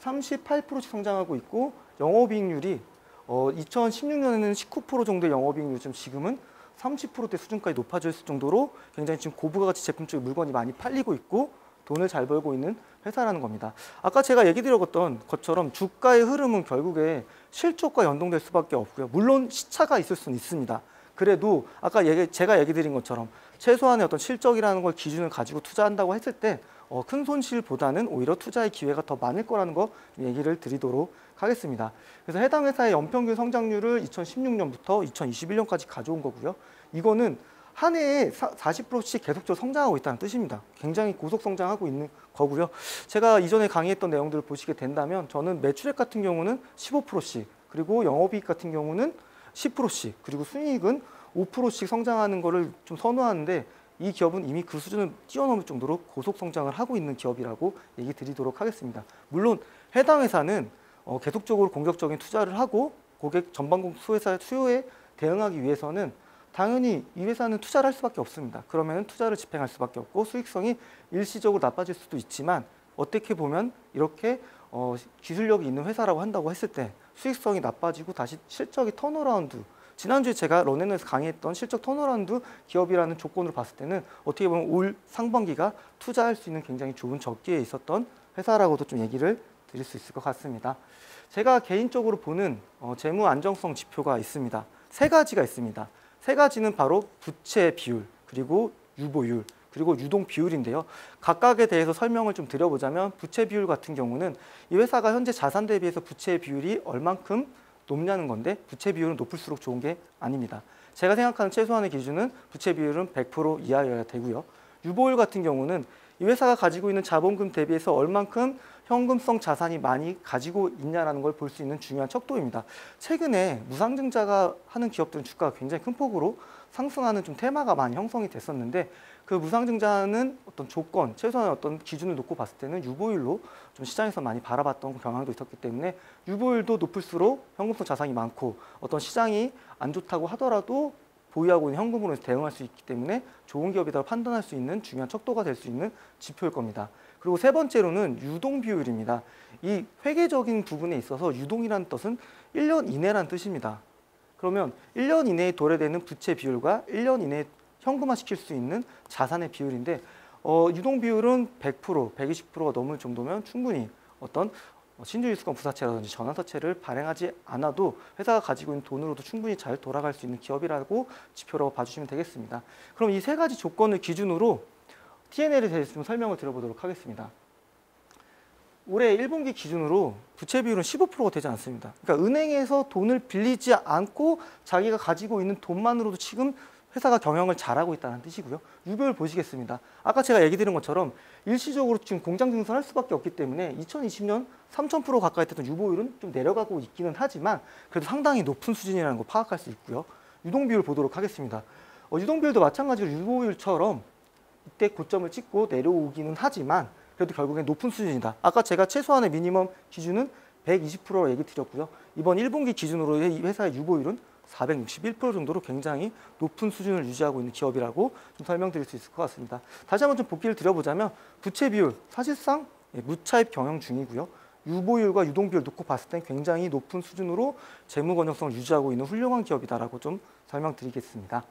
삼십팔 퍼센트씩 성장하고 있고, 영업이익률이 어, 이천십육 년에는 십구 퍼센트 정도의 영업이익률, 좀 지금은 삼십 퍼센트대 수준까지 높아져 있을 정도로 굉장히 지금 고부가가치 제품 쪽에 물건이 많이 팔리고 있고 돈을 잘 벌고 있는 회사라는 겁니다. 아까 제가 얘기 드렸던 것처럼 주가의 흐름은 결국에 실적과 연동될 수밖에 없고요. 물론 시차가 있을 수는 있습니다. 그래도 아까 얘기, 제가 얘기 드린 것처럼 최소한의 어떤 실적이라는 걸 기준을 가지고 투자한다고 했을 때 어, 큰 손실보다는 오히려 투자의 기회가 더 많을 거라는 거 얘기를 드리도록 하겠습니다. 그래서 해당 회사의 연평균 성장률을 이천십육 년부터 이천이십일 년까지 가져온 거고요. 이거는 한 해에 사십 퍼센트씩 계속적으로 성장하고 있다는 뜻입니다. 굉장히 고속 성장하고 있는 거고요. 제가 이전에 강의했던 내용들을 보시게 된다면 저는 매출액 같은 경우는 십오 퍼센트씩, 그리고 영업이익 같은 경우는 십 퍼센트씩, 그리고 순이익은 오 퍼센트씩 성장하는 거를 좀 선호하는데, 이 기업은 이미 그 수준을 뛰어넘을 정도로 고속 성장을 하고 있는 기업이라고 얘기 드리도록 하겠습니다. 물론 해당 회사는 어, 계속적으로 공격적인 투자를 하고 고객 전방공 수회사 수요에 대응하기 위해서는 당연히 이 회사는 투자를 할 수밖에 없습니다. 그러면 투자를 집행할 수밖에 없고 수익성이 일시적으로 나빠질 수도 있지만, 어떻게 보면 이렇게 어, 기술력이 있는 회사라고 한다고 했을 때 수익성이 나빠지고 다시 실적이 턴어라운드, 지난주에 제가 런앤런에서 강의했던 실적 턴어라운드 기업이라는 조건으로 봤을 때는 어떻게 보면 올 상반기가 투자할 수 있는 굉장히 좋은 적기에 있었던 회사라고도 좀 얘기를 드릴 수 있을 것 같습니다. 제가 개인적으로 보는 어, 재무 안정성 지표가 있습니다. 세 가지가 있습니다. 세 가지는 바로 부채 비율, 그리고 유보율, 그리고 유동 비율인데요. 각각에 대해서 설명을 좀 드려보자면, 부채 비율 같은 경우는 이 회사가 현재 자산 대비해서 부채 비율이 얼만큼 높냐는 건데, 부채 비율은 높을수록 좋은 게 아닙니다. 제가 생각하는 최소한의 기준은 부채 비율은 백 퍼센트 이하여야 되고요. 유보율 같은 경우는 이 회사가 가지고 있는 자본금 대비해서 얼만큼 현금성 자산이 많이 가지고 있냐라는 걸 볼 수 있는 중요한 척도입니다. 최근에 무상증자가 하는 기업들은 주가가 굉장히 큰 폭으로 상승하는 좀 테마가 많이 형성이 됐었는데, 그 무상증자는 어떤 조건, 최소한의 어떤 기준을 놓고 봤을 때는 유보율로 좀 시장에서 많이 바라봤던 경향도 있었기 때문에, 유보율도 높을수록 현금성 자산이 많고 어떤 시장이 안 좋다고 하더라도 보유하고 있는 현금으로 대응할 수 있기 때문에 좋은 기업이라고 판단할 수 있는 중요한 척도가 될 수 있는 지표일 겁니다. 그리고 세 번째로는 유동 비율입니다. 이 회계적인 부분에 있어서 유동이라는 뜻은 일 년 이내라는 뜻입니다. 그러면 일 년 이내에 도래되는 부채 비율과 일 년 이내에 현금화시킬 수 있는 자산의 비율인데, 어, 유동 비율은 백 퍼센트, 백이십 퍼센트가 넘을 정도면 충분히 어떤 신주유수권 부사채라든지 전환사채를 발행하지 않아도 회사가 가지고 있는 돈으로도 충분히 잘 돌아갈 수 있는 기업이라고 지표로 봐주시면 되겠습니다. 그럼 이 세 가지 조건을 기준으로 티 엔 엘에 대해서 좀 설명을 드려보도록 하겠습니다. 올해 일 분기 기준으로 부채 비율은 십오 퍼센트가 되지 않습니다. 그러니까 은행에서 돈을 빌리지 않고 자기가 가지고 있는 돈만으로도 지금 회사가 경영을 잘하고 있다는 뜻이고요. 유보율 보시겠습니다. 아까 제가 얘기 드린 것처럼 일시적으로 지금 공장 증설할 수밖에 없기 때문에 이천이십 년 삼천 퍼센트 가까이 됐던 유보율은 좀 내려가고 있기는 하지만 그래도 상당히 높은 수준이라는 걸 파악할 수 있고요. 유동비율 보도록 하겠습니다. 어, 유동비율도 마찬가지로 유보율처럼 이때 고점을 찍고 내려오기는 하지만 그래도 결국엔 높은 수준이다. 아까 제가 최소한의 미니멈 기준은 백이십 퍼센트로 얘기 드렸고요. 이번 일 분기 기준으로 이 회사의 유보율은 사백육십일 퍼센트 정도로 굉장히 높은 수준을 유지하고 있는 기업이라고 좀 설명드릴 수 있을 것 같습니다. 다시 한번 좀 복기를 드려보자면 부채 비율 사실상 무차입 경영 중이고요. 유보율과 유동비율 놓고 봤을 땐 굉장히 높은 수준으로 재무 건전성을 유지하고 있는 훌륭한 기업이다라고 좀 설명드리겠습니다.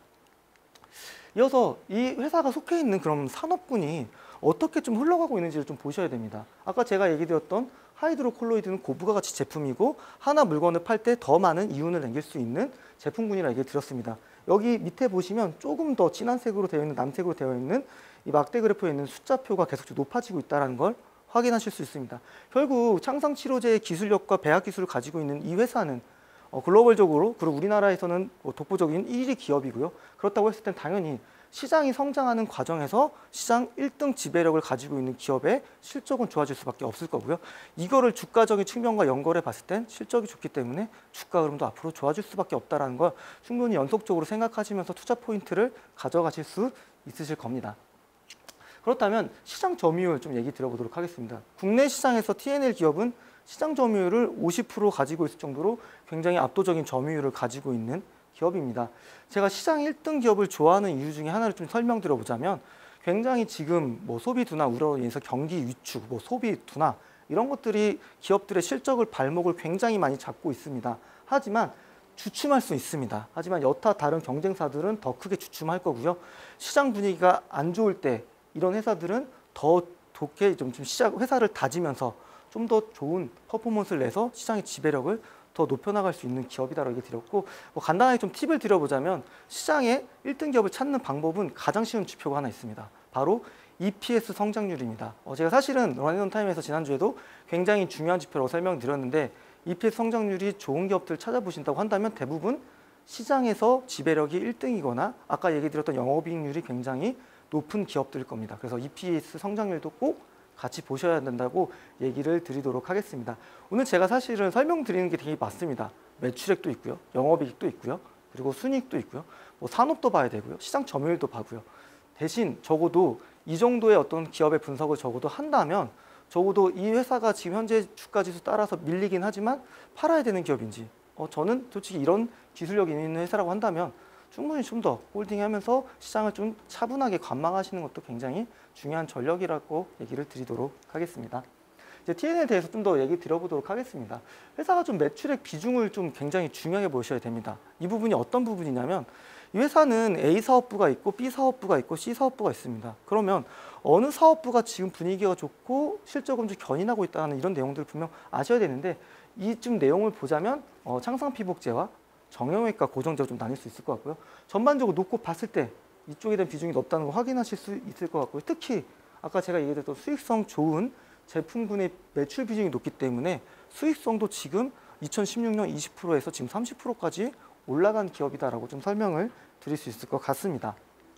이어서 이 회사가 속해 있는 그런 산업군이 어떻게 좀 흘러가고 있는지를 좀 보셔야 됩니다. 아까 제가 얘기 드렸던 하이드로콜로이드는 고부가 가치 제품이고 하나 물건을 팔 때 더 많은 이윤을 남길 수 있는 제품군이라 얘기 드렸습니다. 여기 밑에 보시면 조금 더 진한 색으로 되어 있는 남색으로 되어 있는 이 막대 그래프에 있는 숫자표가 계속 높아지고 있다는 걸 확인하실 수 있습니다. 결국 창상치료제의 기술력과 배합 기술을 가지고 있는 이 회사는 어, 글로벌적으로 그리고 우리나라에서는 뭐 독보적인 일 위 기업이고요. 그렇다고 했을 땐 당연히 시장이 성장하는 과정에서 시장 일 등 지배력을 가지고 있는 기업의 실적은 좋아질 수밖에 없을 거고요. 이거를 주가적인 측면과 연결해 봤을 땐 실적이 좋기 때문에 주가 흐름도 앞으로 좋아질 수밖에 없다는 걸 충분히 연속적으로 생각하시면서 투자 포인트를 가져가실 수 있으실 겁니다. 그렇다면 시장 점유율 좀 얘기 드려보도록 하겠습니다. 국내 시장에서 티엔엘 기업은 시장 점유율을 오십 퍼센트 가지고 있을 정도로 굉장히 압도적인 점유율을 가지고 있는 기업입니다. 제가 시장 일 등 기업을 좋아하는 이유 중에 하나를 좀 설명드려보자면 굉장히 지금 뭐 소비 둔화 우려로 인해서 경기 위축, 뭐 소비 둔화 이런 것들이 기업들의 실적을 발목을 굉장히 많이 잡고 있습니다. 하지만 주춤할 수 있습니다. 하지만 여타 다른 경쟁사들은 더 크게 주춤할 거고요. 시장 분위기가 안 좋을 때 이런 회사들은 더 좋게 좀 시작 회사를 다지면서 좀 더 좋은 퍼포먼스를 내서 시장의 지배력을 더 높여나갈 수 있는 기업이다라고 얘기 드렸고 뭐 간단하게 좀 팁을 드려보자면 시장의 일 등 기업을 찾는 방법은 가장 쉬운 지표가 하나 있습니다. 바로 이피에스 성장률입니다. 어, 제가 사실은 러닝온타임에서 지난주에도 굉장히 중요한 지표라고 설명드렸는데 이피에스 성장률이 좋은 기업들을 찾아보신다고 한다면 대부분 시장에서 지배력이 일 등이거나 아까 얘기 드렸던 영업이익률이 굉장히 높은 기업들일 겁니다. 그래서 이피에스 성장률도 꼭 같이 보셔야 된다고 얘기를 드리도록 하겠습니다. 오늘 제가 사실은 설명드리는 게 되게 많습니다. 매출액도 있고요. 영업이익도 있고요. 그리고 순이익도 있고요. 뭐 산업도 봐야 되고요. 시장 점유율도 봐고요. 대신 적어도 이 정도의 어떤 기업의 분석을 적어도 한다면 적어도 이 회사가 지금 현재 주가지수 따라서 밀리긴 하지만 팔아야 되는 기업인지 어, 저는 솔직히 이런 기술력이 있는 회사라고 한다면 충분히 좀 더 홀딩하면서 시장을 좀 차분하게 관망하시는 것도 굉장히 중요한 전력이라고 얘기를 드리도록 하겠습니다. 이제 티엔엘에 대해서 좀 더 얘기 드려보도록 하겠습니다. 회사가 좀 매출액 비중을 좀 굉장히 중요하게 보셔야 됩니다. 이 부분이 어떤 부분이냐면 이 회사는 A 사업부가 있고 B 사업부가 있고 C 사업부가 있습니다. 그러면 어느 사업부가 지금 분위기가 좋고 실적은 좀 견인하고 있다는 이런 내용들을 분명 아셔야 되는데 이쯤 내용을 보자면 어, 창상피복제와 정형외과 고정제가 좀 나뉠 수 있을 것 같고요. 전반적으로 놓고 봤을 때 이쪽에 대한 비중이 높다는 거 확인하실 수 있을 것 같고요. 특히 아까 제가 얘기했던 수익성 좋은 제품군의 매출 비중이 높기 때문에 수익성도 지금 이천십육 년 이십 퍼센트에서 지금 삼십 퍼센트까지 올라간 기업이다라고 좀 설명을 드릴 수 있을 것 같습니다.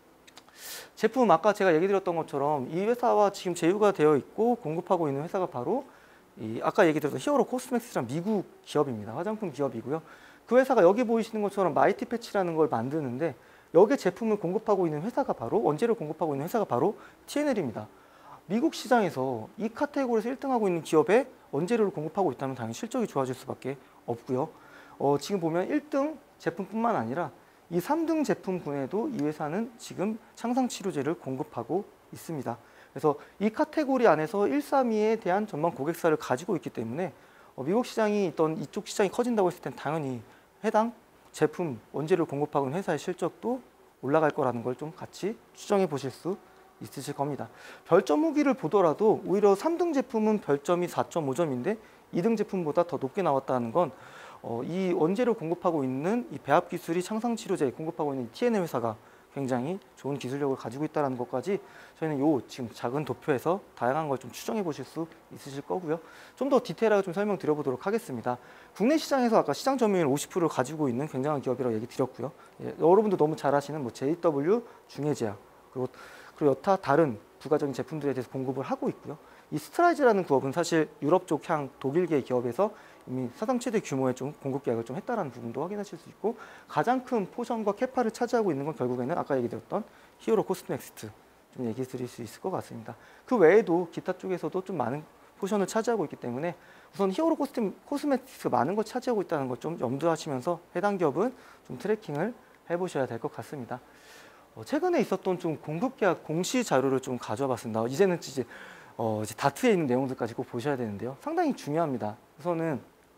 제품 아까 제가 얘기 드렸던 것처럼 이 회사와 지금 제휴가 되어 있고 공급하고 있는 회사가 바로 이 아까 얘기 드렸던 히어로 코스맥스라는 미국 기업입니다. 화장품 기업이고요. 그 회사가 여기 보이시는 것처럼 마이티 패치라는 걸 만드는데 여기에 제품을 공급하고 있는 회사가 바로 원재료를 공급하고 있는 회사가 바로 티엔엘입니다. 미국 시장에서 이 카테고리에서 일 등하고 있는 기업에 원재료를 공급하고 있다면 당연히 실적이 좋아질 수밖에 없고요. 어, 지금 보면 일 등 제품뿐만 아니라 이 삼 등 제품군에도 이 회사는 지금 창상치료제를 공급하고 있습니다. 그래서 이 카테고리 안에서 일, 삼 위에 대한 전망 고객사를 가지고 있기 때문에 어, 미국 시장이 있던 이쪽 시장이 커진다고 했을 땐 당연히 해당 제품, 원재료를 공급하고 있는 회사의 실적도 올라갈 거라는 걸 좀 같이 추정해 보실 수 있으실 겁니다. 별점 후기를 보더라도 오히려 삼 등 제품은 별점이 사 점 오 점인데 이 등 제품보다 더 높게 나왔다는 건 어, 이 원재료 공급하고 있는 이 배합 기술이 창상치료제 공급하고 있는 티엔엘 회사가 굉장히 좋은 기술력을 가지고 있다는 것까지 저희는 요 지금 작은 도표에서 다양한 걸 좀 추정해 보실 수 있으실 거고요. 좀 더 디테일하게 좀 설명드려보도록 하겠습니다. 국내 시장에서 아까 시장 점유율 오십 퍼센트를 가지고 있는 굉장한 기업이라고 얘기 드렸고요. 예, 여러분도 너무 잘 아시는 뭐 제이더블유, 중해제약 그리고 그리고 여타 다른 부가적인 제품들에 대해서 공급을 하고 있고요. 이 스트라이즈라는 기업은 사실 유럽 쪽 향 독일계 기업에서 이미 사상 최대 규모의 좀 공급 계약을 좀 했다라는 부분도 확인하실 수 있고, 가장 큰 포션과 캐파를 차지하고 있는 건 결국에는 아까 얘기 드렸던 히어로 코스메틱스 좀 얘기 드릴 수 있을 것 같습니다. 그 외에도 기타 쪽에서도 좀 많은 포션을 차지하고 있기 때문에 우선 히어로 코스메, 코스메틱스가 많은 걸 차지하고 있다는 걸 좀 염두하시면서 해당 기업은 좀 트래킹을 해보셔야 될 것 같습니다. 어, 최근에 있었던 좀 공급 계약 공시 자료를 좀 가져와봤습니다. 이제는 이제, 어, 이제 다트에 있는 내용들까지 꼭 보셔야 되는데요. 상당히 중요합니다. 우선은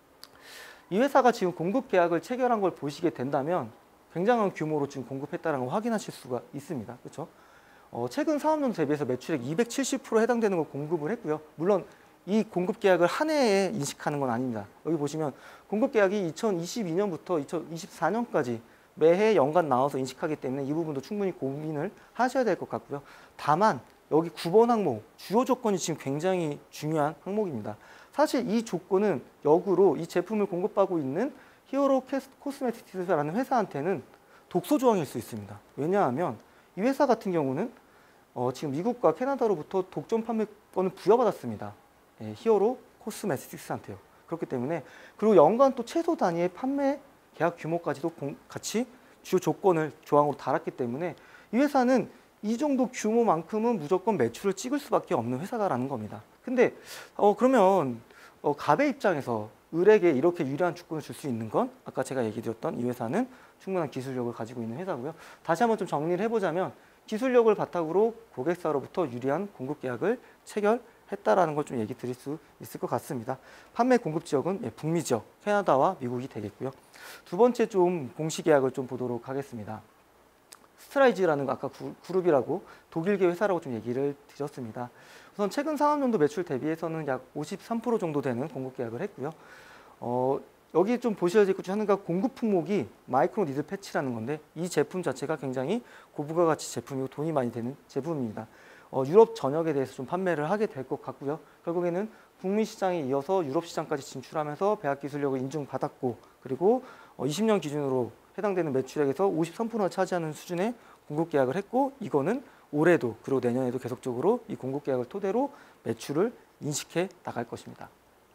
이 회사가 지금 공급 계약을 체결한 걸 보시게 된다면 굉장한 규모로 지금 공급했다는 걸 확인하실 수가 있습니다. 그렇죠? 어, 최근 사업년도 대비해서 매출액 이백칠십 퍼센트 해당되는 걸 공급을 했고요. 물론 이 공급 계약을 한 해에 인식하는 건 아닙니다. 여기 보시면 공급 계약이 이천이십이 년부터 이천이십사 년까지 매해 연간 나와서 인식하기 때문에 이 부분도 충분히 고민을 하셔야 될 것 같고요. 다만 여기 구 번 항목, 주요 조건이 지금 굉장히 중요한 항목입니다. 사실 이 조건은 역으로 이 제품을 공급하고 있는 히어로 코스메틱스라는 회사한테는 독소 조항일 수 있습니다. 왜냐하면 이 회사 같은 경우는 어, 지금 미국과 캐나다로부터 독점 판매권을 부여받았습니다. 예, 히어로 코스메틱스한테요. 그렇기 때문에 그리고 연간 또 최소 단위의 판매 계약 규모까지도 공, 같이 주요 조건을 조항으로 달았기 때문에 이 회사는 이 정도 규모만큼은 무조건 매출을 찍을 수밖에 없는 회사다라는 겁니다. 근데 어, 그러면 어, 갑의 입장에서 을에게 이렇게 유리한 주권을 줄 수 있는 건 아까 제가 얘기 드렸던 이 회사는 충분한 기술력을 가지고 있는 회사고요. 다시 한번 좀 정리를 해보자면 기술력을 바탕으로 고객사로부터 유리한 공급 계약을 체결했다라는 걸 좀 얘기 드릴 수 있을 것 같습니다. 판매 공급 지역은 예, 북미 지역, 캐나다와 미국이 되겠고요. 두 번째 좀 공시 계약을 좀 보도록 하겠습니다. 스트라이즈라는 거 아까 구, 그룹이라고 독일계 회사라고 좀 얘기를 드렸습니다. 우선 최근 상업년도 매출 대비해서는 약 오십삼 퍼센트 정도 되는 공급 계약을 했고요. 어, 여기 좀 보셔야 될 것 중 하나가 공급 품목이 마이크로 니들 패치라는 건데 이 제품 자체가 굉장히 고부가 가치 제품이고 돈이 많이 되는 제품입니다. 어, 유럽 전역에 대해서 좀 판매를 하게 될 것 같고요. 결국에는 북미 시장에 이어서 유럽 시장까지 진출하면서 배합 기술력을 인증받았고, 그리고 어, 이십 년 기준으로 해당되는 매출액에서 오십삼 퍼센트를 차지하는 수준의 공급 계약을 했고, 이거는 올해도 그리고 내년에도 계속적으로 이 공급 계약을 토대로 매출을 인식해 나갈 것입니다.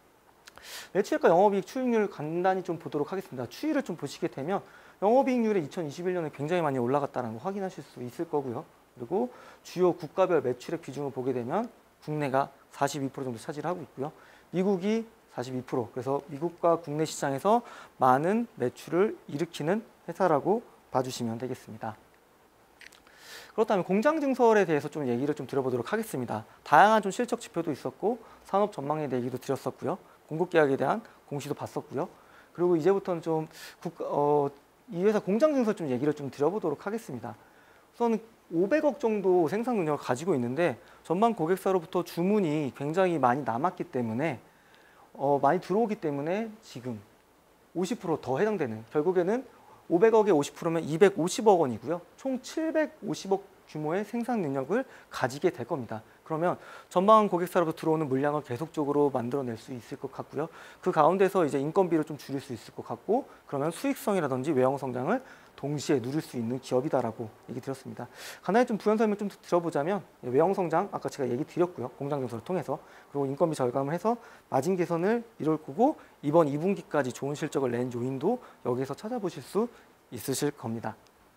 매출액과 영업이익 추이율을 간단히 좀 보도록 하겠습니다. 추이를 좀 보시게 되면 영업이익률이 이천이십일 년에 굉장히 많이 올라갔다는 거 확인하실 수 있을 거고요. 그리고 주요 국가별 매출액 비중을 보게 되면 국내가 사십이 퍼센트 정도 차지를 하고 있고요. 미국이 사십이 퍼센트, 그래서 미국과 국내 시장에서 많은 매출을 일으키는 회사라고 봐주시면 되겠습니다. 그렇다면 공장 증설에 대해서 좀 얘기를 좀 드려보도록 하겠습니다. 다양한 좀 실적 지표도 있었고 산업 전망에 대해 얘기도 드렸었고요. 공급 계약에 대한 공시도 봤었고요. 그리고 이제부터는 좀 국가, 어, 이 회사 공장 증설 좀 얘기를 좀 드려보도록 하겠습니다. 우선 오백억 정도 생산 능력을 가지고 있는데 전반 고객사로부터 주문이 굉장히 많이 남았기 때문에 어, 많이 들어오기 때문에 지금 오십 퍼센트 더 해당되는, 결국에는 오백억에 오십 퍼센트면 이백오십억 원이고요. 총 칠백오십억 규모의 생산 능력을 가지게 될 겁니다. 그러면 전방 고객사로부터 들어오는 물량을 계속적으로 만들어낼 수 있을 것 같고요. 그 가운데서 이제 인건비를 좀 줄일 수 있을 것 같고, 그러면 수익성이라든지 외형 성장을 동시에 누릴 수 있는 기업이다라고 얘기 드렸습니다. 간단히 좀 부연 설명 좀 들어보자면 외형 성장 아까 제가 얘기 드렸고요. 공장 증설을 통해서, 그리고 인건비 절감을 해서 마진 개선을 이룰 거고, 이번 이 분기까지 좋은 실적을 낸 요인도 여기에서 찾아보실 수 있으실 겁니다.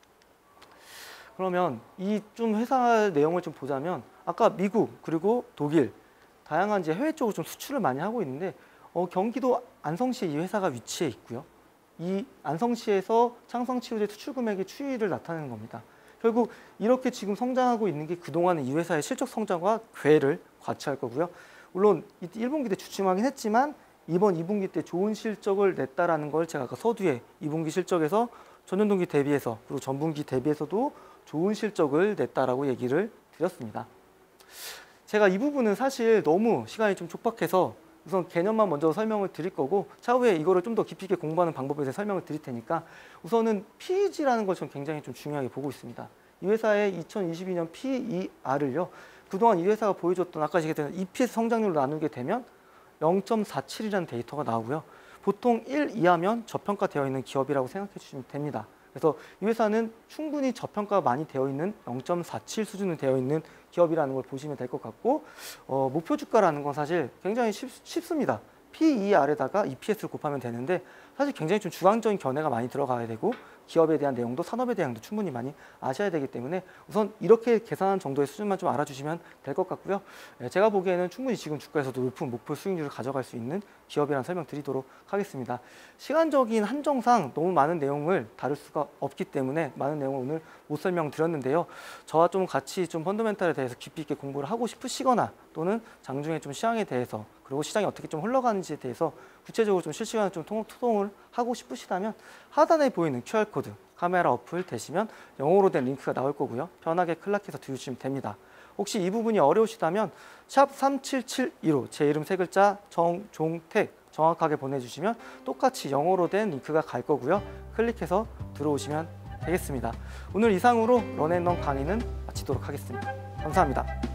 그러면 이 좀 회사 내용을 좀 보자면 아까 미국 그리고 독일 다양한 이제 해외 쪽으로 좀 수출을 많이 하고 있는데 어, 경기도 안성시에 이 회사가 위치해 있고요. 이 안성시에서 창성치료제 수출 금액의 추이를 나타내는 겁니다. 결국 이렇게 지금 성장하고 있는 게 그동안은 이 회사의 실적 성장과 궤를 과치할 거고요. 물론 일 분기 때 주춤하긴 했지만 이번 이 분기 때 좋은 실적을 냈다라는 걸 제가 아까 서두에 이 분기 실적에서 전년 동기 대비해서 그리고 전분기 대비해서도 좋은 실적을 냈다라고 얘기를 드렸습니다. 제가 이 부분은 사실 너무 시간이 좀 촉박해서 우선 개념만 먼저 설명을 드릴 거고 차후에 이거를 좀 더 깊이 있게 공부하는 방법에 대해서 설명을 드릴 테니까 우선은 피이지라는 걸 저는 굉장히 좀 중요하게 보고 있습니다. 이 회사의 이천이십이 년 피이알을요. 그동안 이 회사가 보여줬던 아까 얘기했던 이피에스 성장률로 나누게 되면 영 점 사칠이라는 데이터가 나오고요. 보통 일 이하면 저평가되어 있는 기업이라고 생각해 주시면 됩니다. 그래서 이 회사는 충분히 저평가가 많이 되어 있는 영 점 사칠 수준은 되어 있는 기업이라는 걸 보시면 될 것 같고 어, 목표 주가라는 건 사실 굉장히 쉽, 쉽습니다. 피이알에다가 이피에스를 곱하면 되는데 사실 굉장히 좀 주관적인 견해가 많이 들어가야 되고 기업에 대한 내용도 산업에 대한 내용도 충분히 많이 아셔야 되기 때문에 우선 이렇게 계산한 정도의 수준만 좀 알아주시면 될 것 같고요. 예, 제가 보기에는 충분히 지금 주가에서도 높은 목표 수익률을 가져갈 수 있는 기업이라는 설명 드리도록 하겠습니다. 시간적인 한정상 너무 많은 내용을 다룰 수가 없기 때문에 많은 내용을 오늘 못 설명드렸는데요. 저와 좀 같이 좀 펀더멘탈에 대해서 깊이 있게 공부를 하고 싶으시거나 또는 장중에 좀 시장에 대해서 그리고 시장이 어떻게 좀 흘러가는지에 대해서 구체적으로 좀 실시간으로 좀 통- 소통을 하고 싶으시다면 하단에 보이는 큐알 코드 카메라 어플 되시면 영어로 된 링크가 나올 거고요. 편하게 클릭해서 들으시면 됩니다. 혹시 이 부분이 어려우시다면 샵 삼칠칠이로 제 이름 세 글자 정종택 정확하게 보내주시면 똑같이 영어로 된 링크가 갈 거고요. 클릭해서 들어오시면 되겠습니다. 오늘 이상으로 런앤런 강의는 마치도록 하겠습니다. 감사합니다.